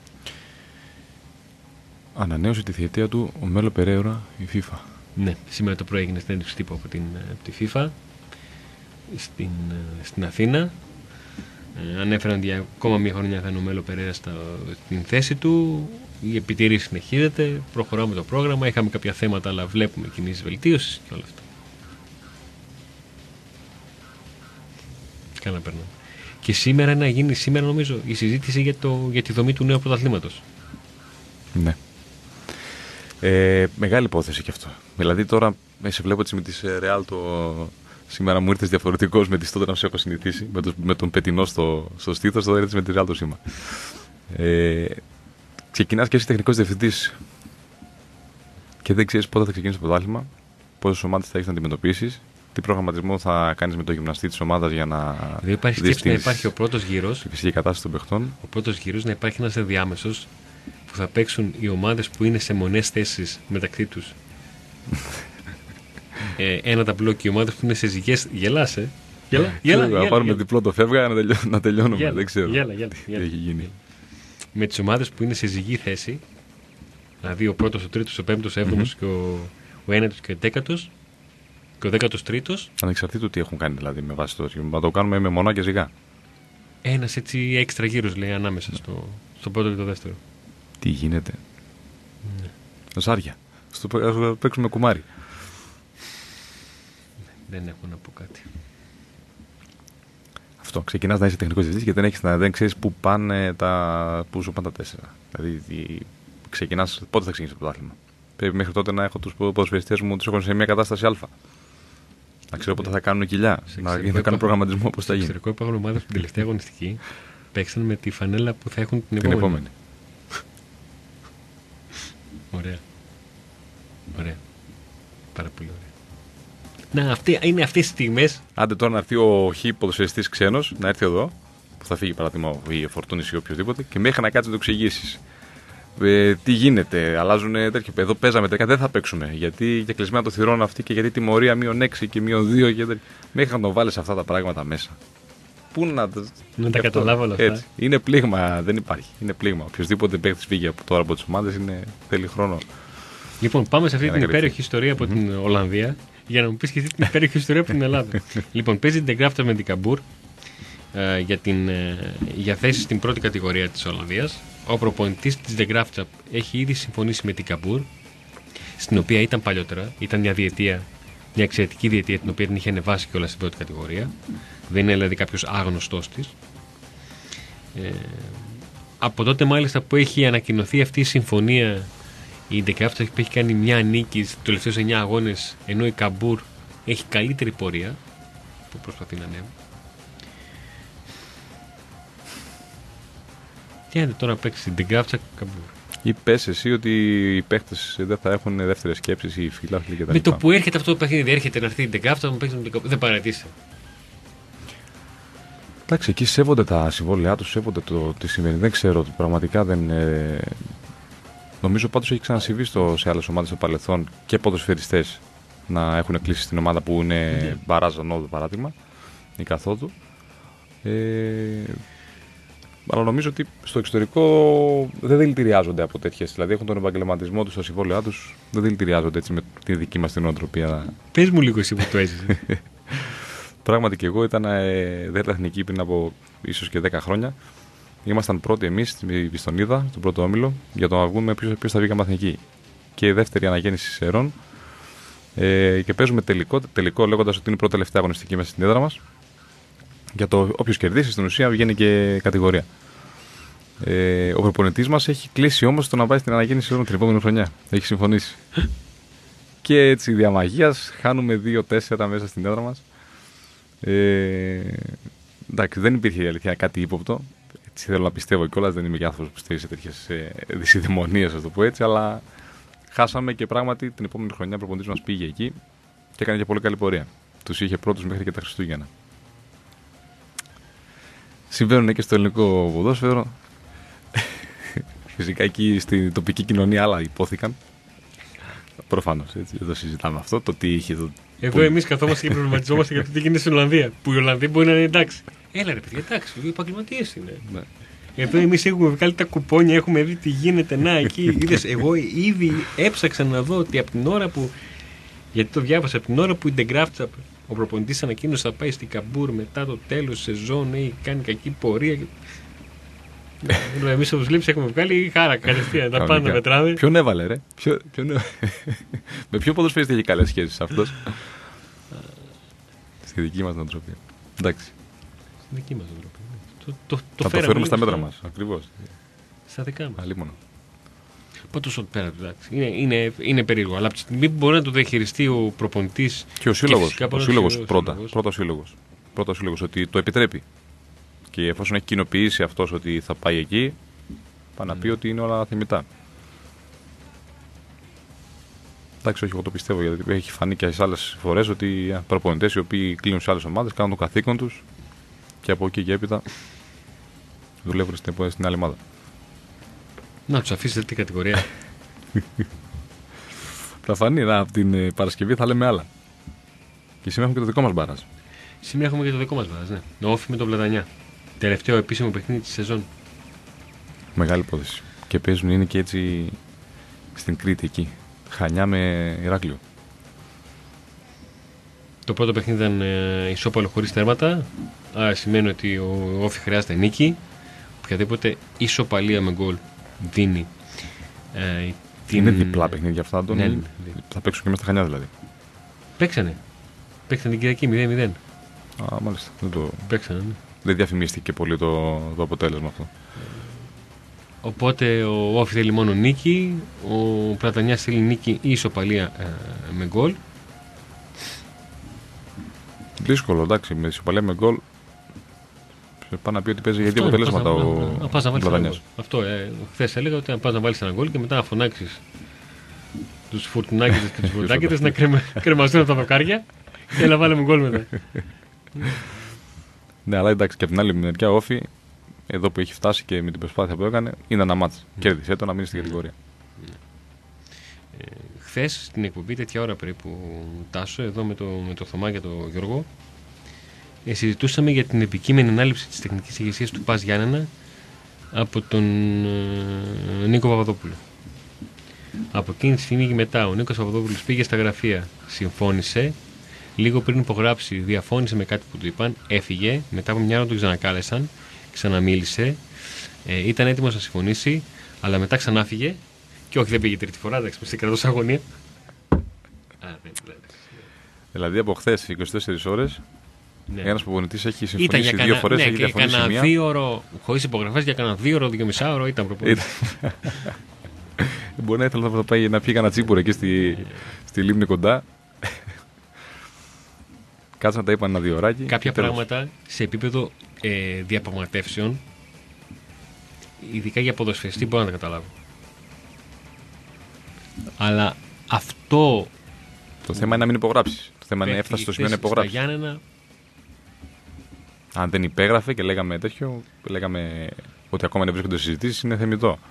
Speaker 2: Ανανέωσε τη θητεία του ο Μέλο Περέιρα η FIFA.
Speaker 1: Ναι, σήμερα το πρωί έγινε συνέντευξη τύπου από τη FIFA στην Αθήνα. Ανέφεραν ότι για ακόμα μία χρονιά θα είναι ο Μέλο Περέιρα στην θέση του. Η επιτήρηση συνεχίζεται. Προχωράμε το πρόγραμμα. Είχαμε κάποια θέματα, αλλά βλέπουμε κινήσεις βελτίωσης και όλα αυτά. Καλά περνάμε. Και σήμερα νομίζω η συζήτηση για τη δομή του νέου πρωταθλήματος.
Speaker 2: Ναι. Μεγάλη υπόθεση και αυτό. Δηλαδή τώρα σε βλέπω με τη Real σήμερα μου ήρθες διαφορετικός με τις τότε να σε έχω συνηθίσει με τον πετεινό στο στήθος, τώρα ήρθες με τη Real το σήμα. Ξεκινάς και είσαι τεχνικός διευθυντής και δεν ξέρεις πότε θα ξεκινήσει το πρωτάθλημα, πόσες ομάδες θα έχεις να αντιμετωπίσεις, τι προγραμματισμό θα κάνεις με το γυμναστή της ομάδας για να.
Speaker 1: Δεν υπάρχει σκέψη να υπάρχει ο πρώτος γύρος.
Speaker 2: Η φυσική κατάσταση των παιχτών.
Speaker 1: Ο πρώτος γύρος να υπάρχει ένας ενδιάμεσος που θα παίξουν οι ομάδες που είναι σε μονές θέσεις μεταξύ τους. Ένα ταμπλό και οι ομάδες που είναι σε ζυγές. Γελάς, Γέλα.
Speaker 2: Να πάρουμε διπλό το φεύγα να τελειώνουμε. Δεν ξέρω τι έχει γίνει.
Speaker 1: Με τις ομάδες που είναι σε ζυγή θέση, δηλαδή ο πρώτος, ο τρίτος, ο πέμπτος, ο έβδομος και ο ένατος και ο δέκατος και ο 13ος.
Speaker 2: Ανεξαρτήτου τι έχουν κάνει δηλαδή με βάση το. Να το κάνουμε με μονά και ζυγά.
Speaker 1: Ένας έτσι έξτρα γύρος λέει ανάμεσα στο πρώτο και το δεύτερο.
Speaker 2: Τι γίνεται. Ζάρια. Στο παίξουμε κουμάρι.
Speaker 1: Δεν έχω να πω κάτι.
Speaker 2: Αυτό. Ξεκινάς να είσαι τεχνικός διευθυντής και δεν ξέρεις πού σου πάνε τα τέσσερα. Δηλαδή ξεκινάς, πότε θα ξεκινήσει το πρωτάθλημα. Πρέπει μέχρι τότε να έχω τους ποδοσφαιριστές μου, τους έχω σε μια κατάσταση Α. Να ξέρω πότε θα κάνουν κοιλιά. Να κάνω προγραμματισμό πώς θα γίνει.
Speaker 1: Στο εξωτερικό υπάρχουν ομάδες που την τελευταία αγωνιστική παίξαν με τη φανέλα που θα έχουν την επόμενη. Ωραία. Πάρα πολύ ωραία. Να, είναι αυτές οι στιγμές.
Speaker 2: Άντε τώρα να έρθει ο χ ποδοσφαιριστής ξένος, να έρθει εδώ, που θα φύγει παράδειγμα η Φορτούνης ή οποιοδήποτε, και μέχρι να κάτσει να το εξηγήσεις. Τι γίνεται, αλλάζουν τέτοια. Εδώ παίζαμε τέτοια, δεν θα παίξουμε. Γιατί και κλεισμένα το θυρών αυτή και γιατί τιμωρία -6 και -2. Και μέχρι να το βάλεις αυτά τα πράγματα μέσα. Πού να
Speaker 1: τα καταλάβω όλα αυτά.
Speaker 2: Έτσι. Είναι πλήγμα, δεν υπάρχει. Είναι πλήγμα. Οποιοδήποτε παίχτης φύγει από τώρα από τις ομάδες θέλει χρόνο.
Speaker 1: Λοιπόν, πάμε σε αυτή την υπέροχη ιστορία από την Ολλανδία για να μου πεις και εσύ την υπέροχη ιστορία από την Ελλάδα. Λοιπόν, παίζει την Γκράφτα με την Καμπούρ για θέση στην πρώτη κατηγορία της Ολλανδίας. Ο προπονητής της Γκράφτα έχει ήδη συμφωνήσει με την Καμπούρ, στην οποία ήταν παλιότερα. Ήταν μια εξαιρετική διετία, την οποία την είχε ανεβάσει κιόλας στην πρώτη κατηγορία. Δεν είναι δηλαδή κάποιος άγνωστος της. Από τότε μάλιστα που έχει ανακοινωθεί αυτή η συμφωνία, η Ντεκράφτα έχει κάνει μια νίκη στους τελευταίους 9 αγώνες, ενώ η Καμπούρ έχει καλύτερη πορεία που προσπαθεί να ανέβει. Τι είναι τώρα να παίξει την Ντεκράφτα Καμπούρ.
Speaker 2: Ή πες εσύ ότι οι παίχτες δεν θα έχουν δεύτερες σκέψεις ή φιλάθλοι κτλ.
Speaker 1: Με το που έρχεται αυτό το παιχνίδι, έρχεται να έρθει η Ντεκράφτα, δεν παρατήσει.
Speaker 2: Εντάξει, εκεί σέβονται τα συμβόλαιά τους, σέβονται τι σημαίνει. Δεν ξέρω, πραγματικά δεν. Νομίζω πάντως έχει ξανασυμβεί σε άλλες ομάδες στο παρελθόν και ποδοσφαιριστές να έχουν κλείσει στην ομάδα που είναι μπαράζα νόδου παράδειγμα ή καθόδου. Αλλά νομίζω ότι στο εξωτερικό δεν δηλητηριάζονται από τέτοιες. Δηλαδή έχουν τον επαγγελματισμό τους, τα συμβόλαιά τους, δεν δηλητηριάζονται έτσι με τη δική μας την νοοτροπία.
Speaker 1: Πες μου λίγο εσύ που το έζησες.
Speaker 2: Πράγματι και εγώ ήταν δέλτα εθνική πριν από ίσως και 10 χρόνια. Ήμασταν πρώτοι εμείς στη Βιστονίδα, στον πρώτο όμιλο, για το να βγούμε ποιος θα βγει εθνική. Και δεύτερη αναγέννηση σερών. Και παίζουμε τελικό λέγοντας ότι είναι η πρώτη τελευταία αγωνιστική μέσα στην έδρα μας. Για το όποιος κερδίσει στην ουσία βγαίνει και κατηγορία. Ο προπονητής μας έχει κλείσει όμως το να πάει στην αναγέννηση σερών την επόμενη χρονιά. Έχει συμφωνήσει. Και έτσι δια μαγείας χάνουμε 2-4 μέσα στην έδρα μας. Εντάξει, δεν υπήρχε η αλήθεια κάτι ύποπτο. Έτσι θέλω να πιστεύω κιόλας, δεν είμαι και άνθρωπος που πιστεύει σε τέτοιες δυσιδαιμονίες, να το πω έτσι, αλλά χάσαμε και πράγματι την επόμενη χρονιά ο προπονητής μας πήγε εκεί και έκανε και πολύ καλή πορεία. Τους είχε πρώτους μέχρι και τα Χριστούγεννα. Συμβαίνουν και στο ελληνικό ποδόσφαιρο. Φυσικά εκεί στην τοπική κοινωνία άλλα υπόθηκαν. Προφανώς, έτσι, δεν το συζητάμε αυτό. Το τι είχε.
Speaker 1: Εδώ εμείς καθόμαστε και προβληματιζόμαστε για το τι γίνεται στην Ολλανδία. Που οι Ολλανδοί μπορεί να είναι εντάξει. Έλα ρε παιδιά, εντάξει, οι επαγγελματίες είναι. Ναι. Εδώ εμείς έχουμε βγάλει τα κουπόνια, έχουμε δει τι γίνεται. Να, εκεί είδες, εγώ ήδη έψαξα να δω ότι από την ώρα που. Γιατί το διάβασα, από την ώρα που η Ντεγκράφτσα, ο προπονητής ανακοίνωσε θα πάει στην Καμπούρ μετά το τέλος της σεζόν, έχει κάνει κακή πορεία. Εμείς όπως λήψη έχουμε βγάλει χάρα κατευθείαν. Τα πάντα μετράμε.
Speaker 2: Ποιον έβαλε, ρε. Με ποιο ποδοσφαιριστή έχει καλές σχέσεις αυτός. Στη δική μας νοοτροπία. Εντάξει.
Speaker 1: Στη δική μας νοοτροπία.
Speaker 2: Θα το φέρουμε στα μέτρα μας. Ακριβώς.
Speaker 1: Στα δικά μας.
Speaker 2: Αλίμονο.
Speaker 1: Πάντως ό,τι πέρα του, εντάξει. Είναι περίεργο. Αλλά από τη στιγμή που μπορεί να το διαχειριστεί ο προπονητής.
Speaker 2: Και ο σύλλογος πρώτα. Πρώτα ο σύλλογος ότι το επιτρέπει. Και εφόσον έχει κοινοποιήσει αυτός ότι θα πάει εκεί, πάει να πει ότι είναι όλα θεμιτά. Εντάξει, όχι, εγώ το πιστεύω γιατί έχει φανεί και σε άλλες φορές ότι προπονητές οι οποίοι κλείνουν σε άλλες ομάδες κάνουν το καθήκον τους και από εκεί και έπειτα δουλεύουν στην άλλη ομάδα.
Speaker 1: Να τους αφήσετε την κατηγορία.
Speaker 2: Θα φανεί, από την Παρασκευή θα λέμε άλλα. Και σήμερα έχουμε και το δικό μας μπάρας.
Speaker 1: Σήμερα έχουμε και το δικό μας μπάρας, ναι. Το Όφι με τον Πλατανιά. Τελευταίο επίσημο παιχνίδι της σεζόν.
Speaker 2: Μεγάλη υπόθεση. Και παίζουν είναι και έτσι στην Κρήτη εκεί. Χανιά με Ηράκλειο.
Speaker 1: Το πρώτο παιχνίδι ήταν ισόπαλο χωρίς τέρματα. Άρα σημαίνει ότι ο Όφι χρειάζεται νίκη. Οποιαδήποτε ισοπαλία με γκολ δίνει.
Speaker 2: Είναι διπλά παιχνίδια αυτά,
Speaker 1: Ναι.
Speaker 2: Θα παίξουν και μέσα στα Χανιά δηλαδή.
Speaker 1: Παίξανε την Κυριακή 0-0.
Speaker 2: Μάλιστα.
Speaker 1: Παίξανε, ναι.
Speaker 2: Δεν διαφημίστηκε πολύ το αποτέλεσμα αυτό.
Speaker 1: Οπότε ο Όφι θέλει μόνο νίκη. Ο Πλατανιάς θέλει νίκη ή ισοπαλία με γκολ.
Speaker 2: Δύσκολο, εντάξει. Με ισοπαλία με γκολ πάει να πει ότι παίζει για δύο αποτελέσματα ο Πλατανιάς.
Speaker 1: Αυτό. Χθες έλεγα ότι αν πας να βάλεις ένα γκολ και μετά να φωνάξεις τους φουρτουνάκητες και τους βουρτάκητες να κρεμαστούν από τα δοκάρια και να βάλουμε γκολ μετά.
Speaker 2: Ναι, αλλά εντάξει, και από την άλλη μεριά ο Όφι, εδώ που έχει φτάσει και με την προσπάθεια που έκανε, είναι ένα μάτς. Κέρδισε το να μείνει στην κατηγορία.
Speaker 1: Χθες στην εκπομπή, τέτοια ώρα περίπου, Τάσο, εδώ με το Θωμά και τον Γιώργο, συζητούσαμε για την επικείμενη ανάληψη της τεχνικής ηγεσίας του ΠΑΣ Γιάννενα από τον Νίκο Παπαδόπουλο. Από εκείνη τη στιγμή και μετά ο Νίκος Παπαδόπουλος πήγε στα γραφεία, συμφώνησε, λίγο πριν υπογράψει διαφώνησε με κάτι που του είπαν, έφυγε, μετά από μια ώρα τον ξανακάλεσαν, ξαναμίλησε, ήταν έτοιμος να συμφωνήσει, αλλά μετά ξανάφυγε και όχι, δεν πήγε τρίτη φορά, εντάξει, σε κρατός αγωνία.
Speaker 2: Δηλαδή από χθες 24 ώρες. Ναι. Ένας προπονητής έχει συμφωνήσει
Speaker 1: ήταν
Speaker 2: 2 φορές,
Speaker 1: ναι,
Speaker 2: έχει διαφωνήσει μία.
Speaker 1: Κάνα 2 ώρο, χωρίς υπογραφές, για κάνα 2 ώρο, 2,5 ώρο ήταν προπονητής.
Speaker 2: Μπορεί να ήθελα να πάει να πιει κανένα τσίπουρο εκεί στη λίμνη κοντά. Κάτσε να τα είπαν ένα 2 ωράκι.
Speaker 1: Κάποια πράγματα σε επίπεδο διαπραγματεύσεων, ειδικά για ποδοσφαιριστή, μπορώ να τα καταλάβω. Αλλά αυτό.
Speaker 2: Το θέμα είναι να μην υπογράψεις. Το θέμα είναι να έφτασε στο σημείο να υπογράψεις.
Speaker 1: Γιάννενα...
Speaker 2: Αν δεν υπέγραφε και λέγαμε τέτοιο, λέγαμε ότι ακόμα δεν βρίσκονται συζητήσεις, είναι θεμιτό.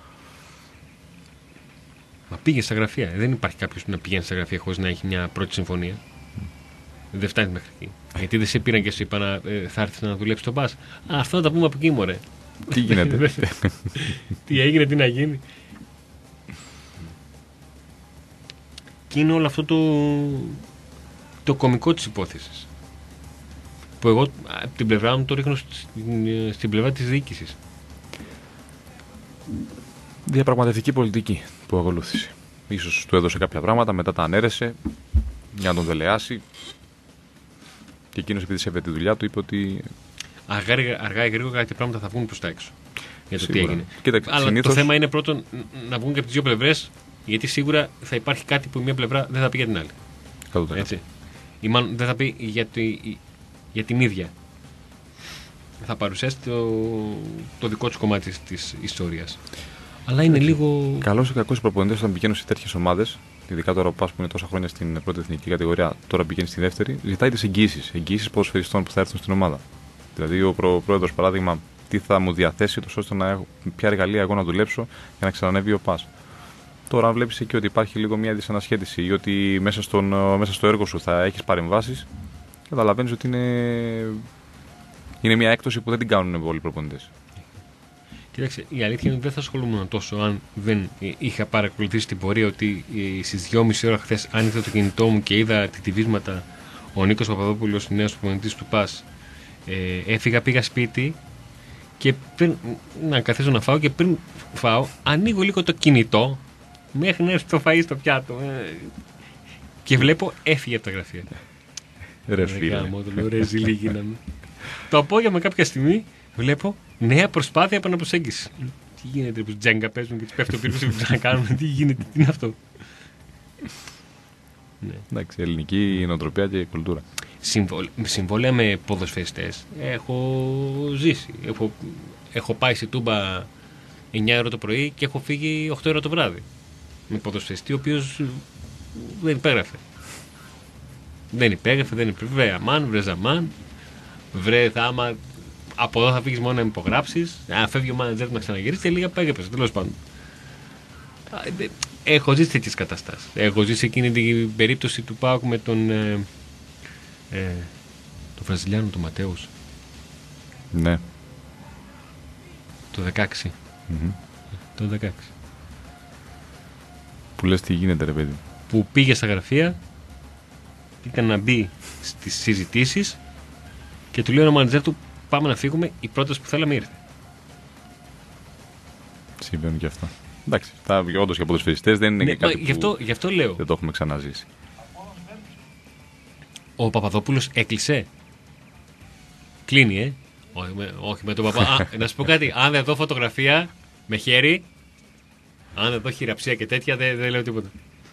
Speaker 1: Μα πήγε στα γραφεία. Δεν υπάρχει κάποιος που να πηγαίνει στα γραφεία χωρίς να έχει μια πρώτη συμφωνία. Δεν φτάνει μέχρι εκεί. Γιατί δεν σε πήραν και σου είπαν θα έρθει να δουλέψει τον ΠΑΣ. Αυτό να τα πούμε από εκεί, μωρέ.
Speaker 2: Τι γίνεται.
Speaker 1: Τι έγινε, τι να γίνει. Και είναι όλο αυτό το κωμικό της υπόθεσης. Που εγώ από την πλευρά μου το ρίχνω στην πλευρά της διοίκησης.
Speaker 2: Διαπραγματευτική πολιτική που ακολούθησε. Ίσως του έδωσε κάποια πράγματα, μετά τα ανέρεσε για να τον δελεάσει. Και εκείνος, επειδή σέβεται τη δουλειά του, είπε ότι
Speaker 1: αργά ή γρήγορα κάποια πράγματα θα βγουν προς τα έξω. Για το τι έγινε.
Speaker 2: Κοίταξε,
Speaker 1: αλλά
Speaker 2: συνήθως...
Speaker 1: το θέμα είναι πρώτον να βγουν και από τις δύο πλευρές, γιατί σίγουρα θα υπάρχει κάτι που μια πλευρά δεν θα πει για την άλλη. Έτσι. Ή μάλλον δεν θα πει για την ίδια. Θα παρουσιάσει το δικό του κομμάτι της ιστορίας. Αλλά είναι λίγο.
Speaker 2: Καλός ή κακός προπονητές όταν πηγαίνουν σε τέτοιες ομάδες, ειδικά τώρα ο ΠΑΣ που είναι τόσα χρόνια στην πρώτη εθνική κατηγορία, τώρα πηγαίνει στη δεύτερη, ζητάει τις εγγύησεις. Εγγύησεις ποδοσφαιριστών που θα έρθουν στην ομάδα. Δηλαδή, ο πρόεδρος, παράδειγμα, τι θα μου διαθέσει, τόσο ώστε να έχω ποια εργαλεία εγώ να δουλέψω για να ξανανεύει ο ΠΑΣ. Τώρα, βλέπεις εκεί ότι υπάρχει λίγο μια δυσανασχέτιση ή ότι μέσα στο έργο σου θα έχεις παρεμβάσεις, καταλαβαίνεις ότι είναι μια έκπτωση που δεν την κάνουν όλοι οι προπονητές.
Speaker 1: Κοίταξε, η αλήθεια είναι ότι δεν θα ασχολούμουν τόσο αν δεν είχα παρακολουθήσει την πορεία ότι στις 2,5 ώρα χθες άνοιξα το κινητό μου και είδα τιτιβίσματα ο Νίκος Παπαδόπουλος, νέος προπονητής του ΠΑΣ. Έφυγα, πήγα σπίτι και πριν να καθίσω να φάω και πριν φάω, ανοίγω λίγο το κινητό μέχρι να έρθει το φαΐ στο πιάτο. Και βλέπω έφυγε από τα γραφεία.
Speaker 2: Ρε φίλε.
Speaker 1: Το απόγευμα κάποια στιγμή βλέπω νέα προσπάθεια επαναπροσέγγιση. Τι γίνεται, που τζέγκα παίζουν και του πέφτει ο πύργος και να κάνουν, τι γίνεται, τι είναι αυτό.
Speaker 2: Ναι. Εντάξει, ελληνική νοοτροπία και κουλτούρα.
Speaker 1: Συμβόλαια με ποδοσφαιριστές έχω ζήσει. Έχω πάει σε Τούμπα 9 ώρα το πρωί και έχω φύγει 8 ώρα το βράδυ. Με ποδοσφαιριστή ο οποίος δεν υπέγραφε. Δεν υπέγραφε. Βρε αμάν, βρε ζαμάν. Βρε άμα από εδώ θα φύγεις μόνο να υπογράψεις. Αν φεύγει ο μάνατζερ του να ξαναγυρίσει και λίγα πέγραφες. Τέλος πάντων. Έχω ζήσει τέτοιες καταστάσεις. Έχω ζήσει εκείνη την περίπτωση του ΠΑΟΚ με τον Βραζιλιάνο, τον Ματέους.
Speaker 2: Ναι.
Speaker 1: Το 16. Mm-hmm. Το 16.
Speaker 2: Που λες τι γίνεται, ρε παιδί.
Speaker 1: Που πήγε στα γραφεία, ήταν να μπει στις συζητήσεις και του λέει ο μάνατζερ του, πάμε να φύγουμε, η πρόταση που θέλαμε ήρθε.
Speaker 2: Συμβαίνουν και αυτά. Εντάξει, όντως για ποδοσφαιριστές δεν είναι και κάτι
Speaker 1: γι' αυτό λέω.
Speaker 2: Δεν το έχουμε ξαναζήσει.
Speaker 1: Ο Παπαδόπουλος έκλεισε. Κλείνει, όχι με τον Παπα. Να σου πω κάτι, αν δεν δω φωτογραφία με χέρι, αν δεν δω χειραψία και τέτοια, δεν λέω τίποτα.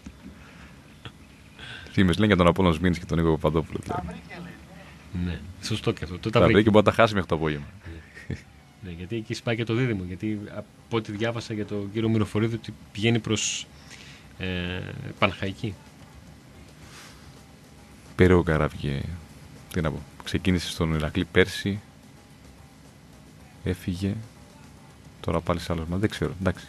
Speaker 2: Θύμες λένε για τον Απόλλωνα Σμήνης και τον Νίκο Παπαδόπουλο.
Speaker 1: Ναι, σωστό και αυτό.
Speaker 2: Τα βρήκε και μπορεί να τα χάσει μέχρι το απόγευμα.
Speaker 1: Ναι, γιατί εκεί σπάει και το δίδυμο. Γιατί από ό,τι διάβασα για τον κύριο Μυροφορίδη ότι πηγαίνει προς Παναχαϊκή.
Speaker 2: Περαίο καράβι. Τι να πω. Ξεκίνησε στον Ηρακλή πέρσι. Έφυγε. Τώρα πάλι σε άλλο. Δεν ξέρω. Εντάξει.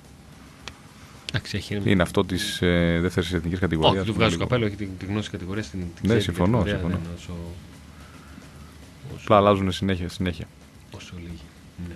Speaker 2: Είναι αυτό τη δεύτερη εθνική κατηγορία.
Speaker 1: Όχι, του βγάζω καπέλο, έχει την γνώση κατηγορία στην
Speaker 2: ναι, συμφωνώ. Απλά αλλάζουν συνέχεια.
Speaker 1: Όσο λίγοι. Ναι.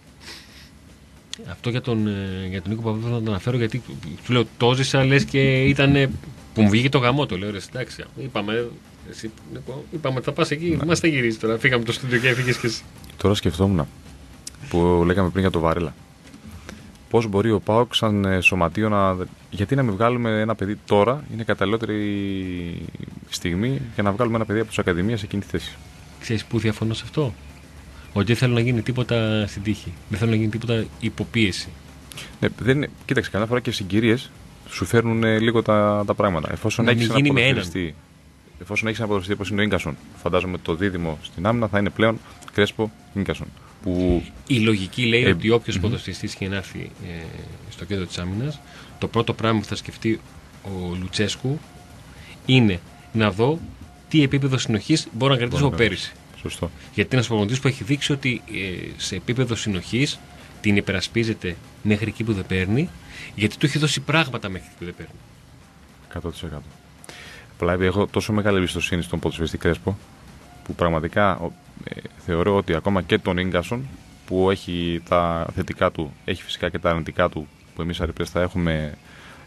Speaker 1: Αυτό για τον Νίκο Παπαδόπουλο θα το αναφέρω γιατί του λέω το ζήσα λες και ήταν που μου βγήκε το γαμό το λέω ρε εντάξει είπαμε ότι θα πας εκεί μας θα γυρίσει τώρα φύγαμε το στούντιο και έφυγες και εσύ.
Speaker 2: Τώρα σκεφτόμουν που λέγαμε πριν για το Βαρέλα πώς μπορεί ο ΠΑΟΚ σαν σωματείο γιατί να μην βγάλουμε ένα παιδί τώρα είναι καταλληλότερη στιγμή για να βγάλουμε ένα παιδί από τις ακαδημίες σε εκείνη τη θέση.
Speaker 1: Ξέρεις πού διαφωνώ σε αυτό? Ότι δεν θέλω να γίνει τίποτα στην τύχη. Δεν θέλω να γίνει τίποτα υποπίεση.
Speaker 2: Ναι, κοίταξε, καμιά φορά και συγκυρίες σου φέρνουν λίγο τα πράγματα. Εφόσον έχεις ένα ποδοσφαιριστή όπως είναι ο Ίγκασον, φαντάζομαι το δίδυμο στην άμυνα θα είναι πλέον Κρέσπο Ίγκασον.
Speaker 1: Η λογική λέει ότι όποιος ποδοσφαιριστής είχε να έρθει στο κέντρο της άμυνας, το πρώτο πράγμα που θα σκεφτεί ο Λουτσέσκου είναι να δω τι επίπεδο συνοχής μπορώ να κρατήσω από πέρυσι.
Speaker 2: Σωστό.
Speaker 1: Γιατί είναι ένας προπονητής που έχει δείξει ότι σε επίπεδο συνοχής την υπερασπίζεται μέχρι εκεί που δεν παίρνει, γιατί του έχει δώσει πράγματα μέχρι εκεί που δεν παίρνει.
Speaker 2: 100%. Απλά έχω τόσο μεγάλη εμπιστοσύνη στον ποδοσφαιριστή Κρέσπο, που πραγματικά θεωρώ ότι ακόμα και τον Ίγκασον, που έχει τα θετικά του, έχει φυσικά και τα αρνητικά του, που εμείς αριπρές θα έχουμε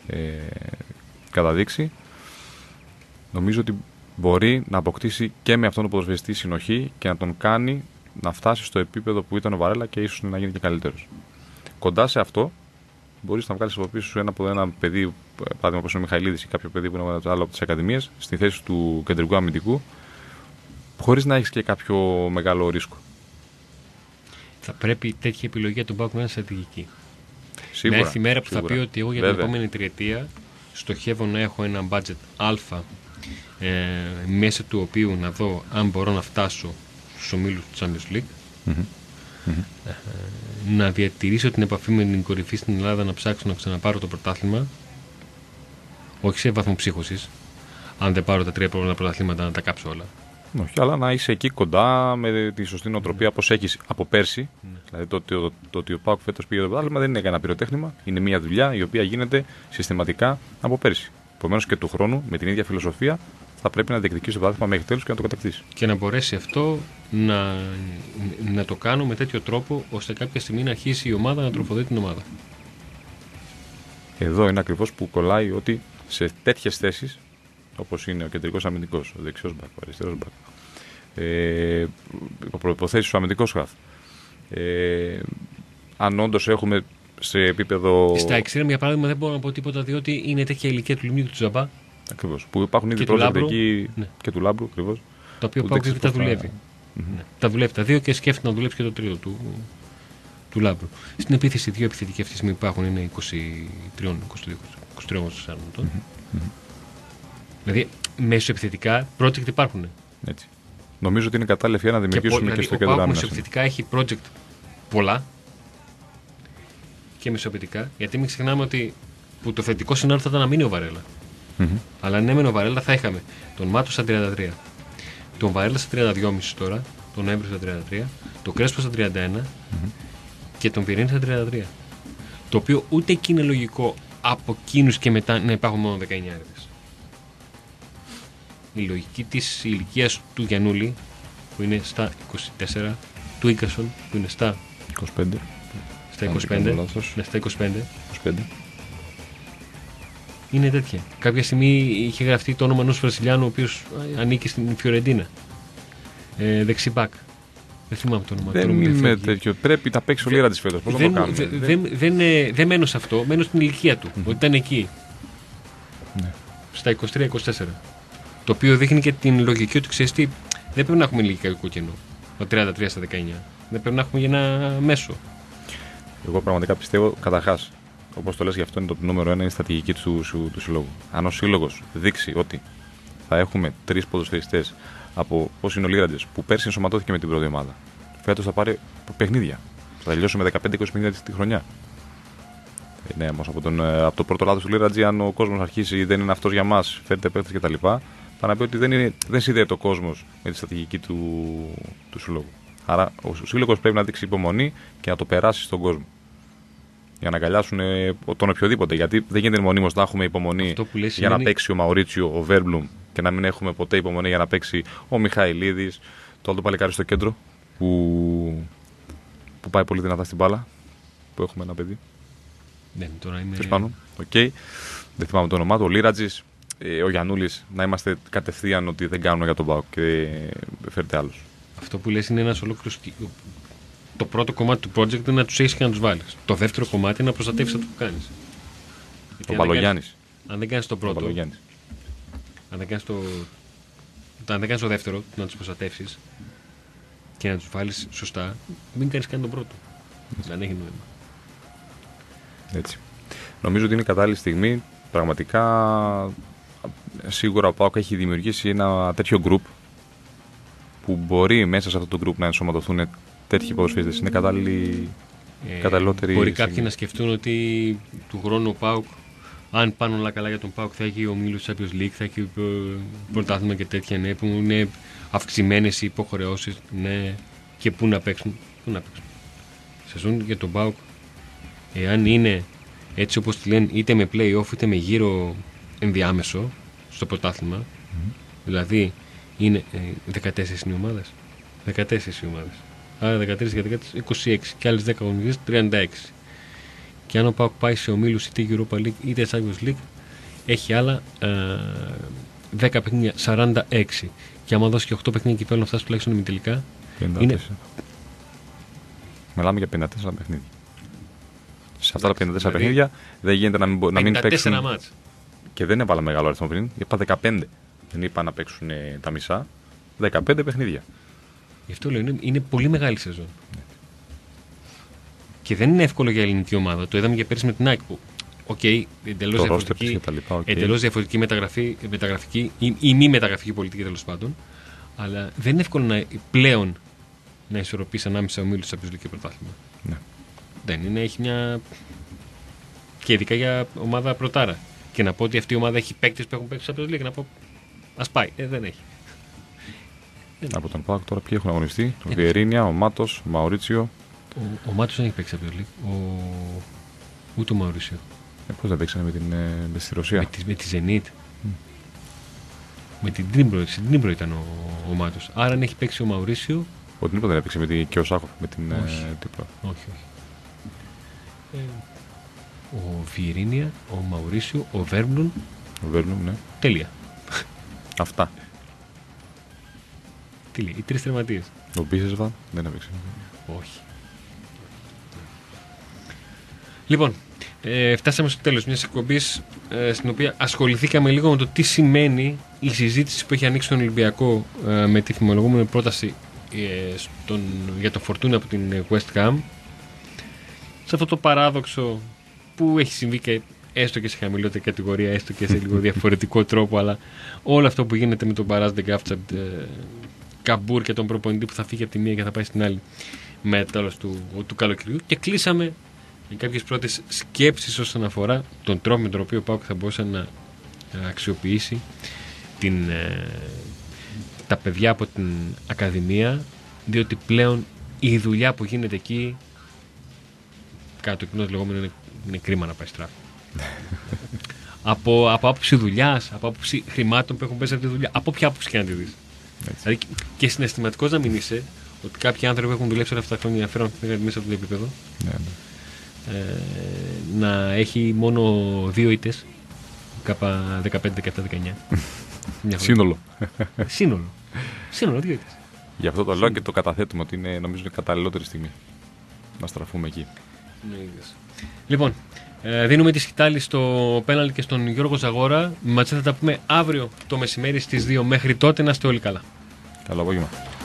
Speaker 2: καταδείξει, νομίζω ότι μπορεί να αποκτήσει και με αυτόν τον ποδοσφαιριστή συνοχή και να τον κάνει να φτάσει στο επίπεδο που ήταν ο Βαρέλα και ίσως να γίνει και καλύτερος. Κοντά σε αυτό, μπορείς να βγάλεις από πίσω σου ένα παιδί, παράδειγμα όπως είναι ο Μιχαηλίδης ή κάποιο παιδί που είναι άλλο από τις ακαδημίες, στη θέση του κεντρικού αμυντικού, χωρίς να έχεις και κάποιο μεγάλο ρίσκο.
Speaker 1: Θα πρέπει τέτοια επιλογή για τον ΠΑΟΚ να είναι στρατηγική.
Speaker 2: Σίγουρα.
Speaker 1: Να έρθει η μέρα που θα πει ότι εγώ για την
Speaker 2: Βέβαια.
Speaker 1: επόμενη τριετία στοχεύω να έχω ένα budget α, μέσα του οποίου να δω αν μπορώ να φτάσω στους ομίλους του Champions League, να διατηρήσω την επαφή με την κορυφή στην Ελλάδα, να ψάξω να ξαναπάρω το πρωτάθλημα, όχι σε βαθμό ψύχωσης, αν δεν πάρω τα 3 πρώτα πρωταθλήματα να τα κάψω όλα.
Speaker 2: Όχι, αλλά να είσαι εκεί κοντά με τη σωστή νοοτροπία όπως έχεις από πέρσι. Δηλαδή το ότι ο ΠΑΟΚ φέτος πήγε το πρωτάθλημα δεν είναι κανένα πυροτέχνημα. Είναι μια δουλειά η οποία γίνεται συστηματικά από πέρσι. Επομένως και του χρόνου με την ίδια φιλοσοφία θα πρέπει να διεκδικήσει το πρωτάθλημα μέχρι τέλους και να το κατακτήσει.
Speaker 1: Και να μπορέσει αυτό να το κάνω με τέτοιο τρόπο ώστε κάποια στιγμή να αρχίσει η ομάδα να τροφοδοτεί την ομάδα.
Speaker 2: Εδώ είναι ακριβώς που κολλάει ότι σε τέτοιες θέσεις, όπως είναι ο κεντρικός αμυντικός, ο δεξιός μπακ, ο αριστερός μπακ, προϋποθέσεις ο αμυντικός χαφ, αν όντως έχουμε σε επίπεδο.
Speaker 1: Στα εξτρέμ, για παράδειγμα, δεν μπορώ να πω τίποτα διότι είναι τέτοια ηλικία του Λιμνίου του Τζαμπά.
Speaker 2: Ακριβώς. Που υπάρχουν ήδη project εκεί και του Λάμπρου, ακριβώς.
Speaker 1: Τα οποία ο ΠΑΟΚ τα δουλεύει. Τα δουλεύει τα δύο και σκέφτεται να δουλέψει και το τρίτο του Λάμπρου. Στην επίθεση, δύο επιθετικοί αυτή τη στιγμή υπάρχουν είναι 23-24 ετών. Δηλαδή, μέσω επιθετικά project υπάρχουν.
Speaker 2: Έτσι. Νομίζω ότι είναι κατάλληλη ευκαιρία να δημιουργήσουμε και στο κέντρο άμυνας.
Speaker 1: Μέσω επιθετικά έχει project πολλά και μεσοεπιτικά, γιατί μην ξεχνάμε ότι που το θετικό σενάριο θα ήταν να μείνει ο Βαρέλα. Αλλά αν έμενε ο Βαρέλα θα είχαμε τον Μάτο στα 33, τον Βαρέλα στα 32,5 τώρα, τον Έμπρο στα 33, τον Κρέσπο στα 31 και τον Πυρήνη στα 33. Το οποίο ούτε εκεί είναι λογικό από εκείνους και μετά να υπάρχουν μόνο 19 άριδες. Η λογική της ηλικίας του Γιαννούλη που είναι στα 24, του Ίκασον που είναι στα
Speaker 2: 25.
Speaker 1: Στα 25. Είναι τέτοια. Κάποια στιγμή είχε γραφτεί το όνομα ενός Βραζιλιάνου ο οποίος ανήκει στην Φιωρεντίνα. Δεξί μπακ. Δεν θυμάμαι το όνομα.
Speaker 2: Δεν είμαι τέτοιο. Πρέπει να παίξει ο Λίρα της φέτος. Πώς να το κάνουμε.
Speaker 1: Δεν μένω σε αυτό. Μένω στην ηλικία του. Ότι ήταν εκεί.
Speaker 2: Ναι.
Speaker 1: Στα 23-24. Το οποίο δείχνει και την λογική ότι ξέρεις τι, δεν πρέπει να έχουμε ηλικιακό κενό. Το 33 στα 19. Δεν πρέπει να έχουμε για ένα μέσο.
Speaker 2: Εγώ πραγματικά πιστεύω, καταρχάς, όπως το λες, γι' αυτό είναι το νούμερο 1, είναι η στρατηγική του συλλόγου. Αν ο σύλλογος δείξει ότι θα έχουμε 3 ποδοσφαιριστές από πώς είναι ο Λίραντζες, που πέρσι ενσωματώθηκε με την πρώτη ομάδα, φέτος θα πάρει παιχνίδια. Θα τελειώσουμε 15-20 παιχνίδια τη χρονιά. Ναι, όμως από το πρώτο λάθος του Λίραντζη, αν ο κόσμος αρχίσει δεν είναι αυτός για μας, φέρετε παίκτες κτλ., θα να πει ότι δεν συνδέεται ο κόσμος με τη στρατηγική του συλλόγου. Άρα ο σύλλογος πρέπει να δείξει υπομονή και να το περάσει στον κόσμο. Για να αγκαλιάσουν τον οποιοδήποτε. Γιατί δεν γίνεται μονίμως να έχουμε υπομονή για να παίξει ο Μαουρίτσιο, ο Βέρμπλουμ και να μην έχουμε ποτέ υπομονή για να παίξει ο Μιχαηλίδης, το άλλο παλικάρι στο κέντρο που πάει πολύ δυνατά στην μπάλα. Που έχουμε ένα παιδί.
Speaker 1: Ναι, τώρα είναι.
Speaker 2: Πάνω. Okay. Δεν θυμάμαι το όνομά του. Ο Λίρατζης, ο Γιαννούλης, να είμαστε κατευθείαν ότι δεν κάνουμε για τον ΠΑΟΚ και φέρτε άλλους.
Speaker 1: Αυτό που λες είναι ένας ολόκληρος. Το πρώτο κομμάτι του project είναι να τους έχεις και να τους βάλεις. Το δεύτερο κομμάτι είναι να προστατεύεις αυτό που κάνεις.
Speaker 2: Ο Μπαλογιάννης.
Speaker 1: Αν δεν κάνεις το πρώτο. Αν δεν κάνεις το δεύτερο, να τους προστατεύσεις και να τους βάλεις σωστά, μην κάνεις καν τον πρώτο. Δεν έχει νόημα.
Speaker 2: Έτσι. Νομίζω ότι είναι κατάλληλη στιγμή. Πραγματικά, σίγουρα ο ΠΑΟΚ έχει δημιουργήσει ένα τέτοιο group που μπορεί μέσα σε αυτό το group να ενσωματωθούν τέτοιοι ποδοσφαιριστές. Είναι καταλληλότεροι.
Speaker 1: Μπορεί κάποιοι να σκεφτούν ότι του χρόνου ο ΠΑΟΚ, αν πάνε όλα καλά για τον ΠΑΟΚ, θα έχει ο ομίλους Champions League, θα έχει πρωτάθλημα και τέτοια, ναι, που είναι αυξημένες οι υποχρεώσεις, ναι, και πού να παίξουν. Σεζόν για τον ΠΑΟΚ, εάν είναι έτσι όπως τη λένε, είτε με play-off είτε με γύρο ενδιάμεσο στο πρωτάθλημα, δηλαδή είναι 14 είναι οι ομάδες. 14 οι ομάδες. Άρα 14 για 14, 26 και άλλες 10 αγωνιστικές, 36. Και αν ο ΠΑΟΚ πάει σε ομίλους είτε Europa League είτε Champions League, έχει άλλα 10 παιχνίδια, 46. Και άμα δώσει και 8 παιχνίδια κυπέλλου να φτάσει τουλάχιστον ημιτελικά,
Speaker 2: 54.
Speaker 1: Είναι...
Speaker 2: Μιλάμε για 54 παιχνίδια. Σε αυτά τα 54 παιχνίδια δεν γίνεται να μην παίξουν.
Speaker 1: Μάτς.
Speaker 2: Και δεν έβαλα μεγάλο αριθμό πριν. Είπα 15. Δεν είπα να παίξουν τα μισά. 15 παιχνίδια.
Speaker 1: Γι' αυτό λέω είναι πολύ μεγάλη σεζόν. Και δεν είναι εύκολο για ελληνική ομάδα. Το είδαμε και πέρυσι με την ΑΕΚ που. Εντελώς διαφορετική μεταγραφική ή μη μεταγραφική πολιτική τέλος πάντων. Αλλά δεν είναι εύκολο πλέον να ισορροπήσει ανάμεσα ομίλους Champions League και πρωτάθλημα.
Speaker 2: Ναι.
Speaker 1: Δεν είναι, έχει μια. Και ειδικά για ομάδα πρωτάρα. Και να πω ότι αυτή η ομάδα έχει παίκτες που έχουν παίξει στο Champions League, να πω ας πάει. Δεν έχει.
Speaker 2: Από τον ΠΑΟΚ τώρα ποιοι έχουν αγωνιστεί? Ο Βιερίνια, ο Μάτος, ο Μαουρίτσιο.
Speaker 1: Ο Μάτος δεν έχει παίξει από το League. Ούτε ο Μαουρίσιο.
Speaker 2: Πώς δεν παίξανε με στη Ρωσία?
Speaker 1: Με τη Zenit. Με την Dnipro ήταν ο Μάτος. Άρα αν έχει παίξει ο Μαουρίσιο.
Speaker 2: Ο Dnipro δεν έπαιξε και ο Σάκοφ με την Dnipro.
Speaker 1: Όχι. Ο Βιερίνια, ο Μαουρίσιο, ο Βέρμπλουμ.
Speaker 2: Ο Βέρμπλουμ, ναι.
Speaker 1: Τέλεια.
Speaker 2: Αυτά.
Speaker 1: Τι λέει, οι 3 τερματίες.
Speaker 2: Ο Μπίσεσβα δεν έπαιξε.
Speaker 1: Όχι. Λοιπόν, φτάσαμε στο τέλος μιας εκπομπής στην οποία ασχοληθήκαμε λίγο με το τι σημαίνει η συζήτηση που έχει ανοίξει στον Ολυμπιακό με τη φημολογούμενη πρόταση για το Φορτούνι από την West Ham, σε αυτό το παράδοξο που έχει συμβεί και έστω και σε χαμηλότερη κατηγορία, έστω και σε λίγο διαφορετικό τρόπο, αλλά όλο αυτό που γίνεται με τον Μπαράζ Ντεγκάφτσαντ Καμπούρ και τον προπονητή που θα φύγει από τη μία και θα πάει στην άλλη με τέλος του καλοκαιριού, και κλείσαμε με κάποιες πρώτες σκέψεις όσον αφορά τον τρόπο με τον οποίο ο ΠΑΟΚ θα μπορούσε να αξιοποιήσει τα παιδιά από την Ακαδημία, διότι πλέον η δουλειά που γίνεται εκεί, κατά το κοινό λεγόμενο, είναι κρίμα να πάει στράφη. από άποψη δουλειάς, από άποψη χρημάτων που έχουν πέσει από τη δουλειά, από ποια άποψη και να τη δεις. Δηλαδή και συναισθηματικός να μην είσαι, ότι κάποιοι άνθρωποι έχουν δουλέψει όλα αυτά τα χρόνια φέρουν μέσα από το επίπεδο, να έχει μόνο 2 ήττες, κάπα 15, 17, 19.
Speaker 2: Σύνολο.
Speaker 1: Σύνολο 2 ήττες.
Speaker 2: Γι' αυτό το λέω και το καταθέτουμε ότι είναι, νομίζω, η καταλληλότερη στιγμή να στραφούμε εκεί.
Speaker 1: Λοιπόν, δίνουμε τη σκητάλη στο πέναλ και στον Γιώργο Ζαγόρα. Ματσέ θα τα πούμε αύριο το μεσημέρι στις 2. Μέχρι τότε να είστε όλοι καλά.
Speaker 2: Καλό απόγευμα.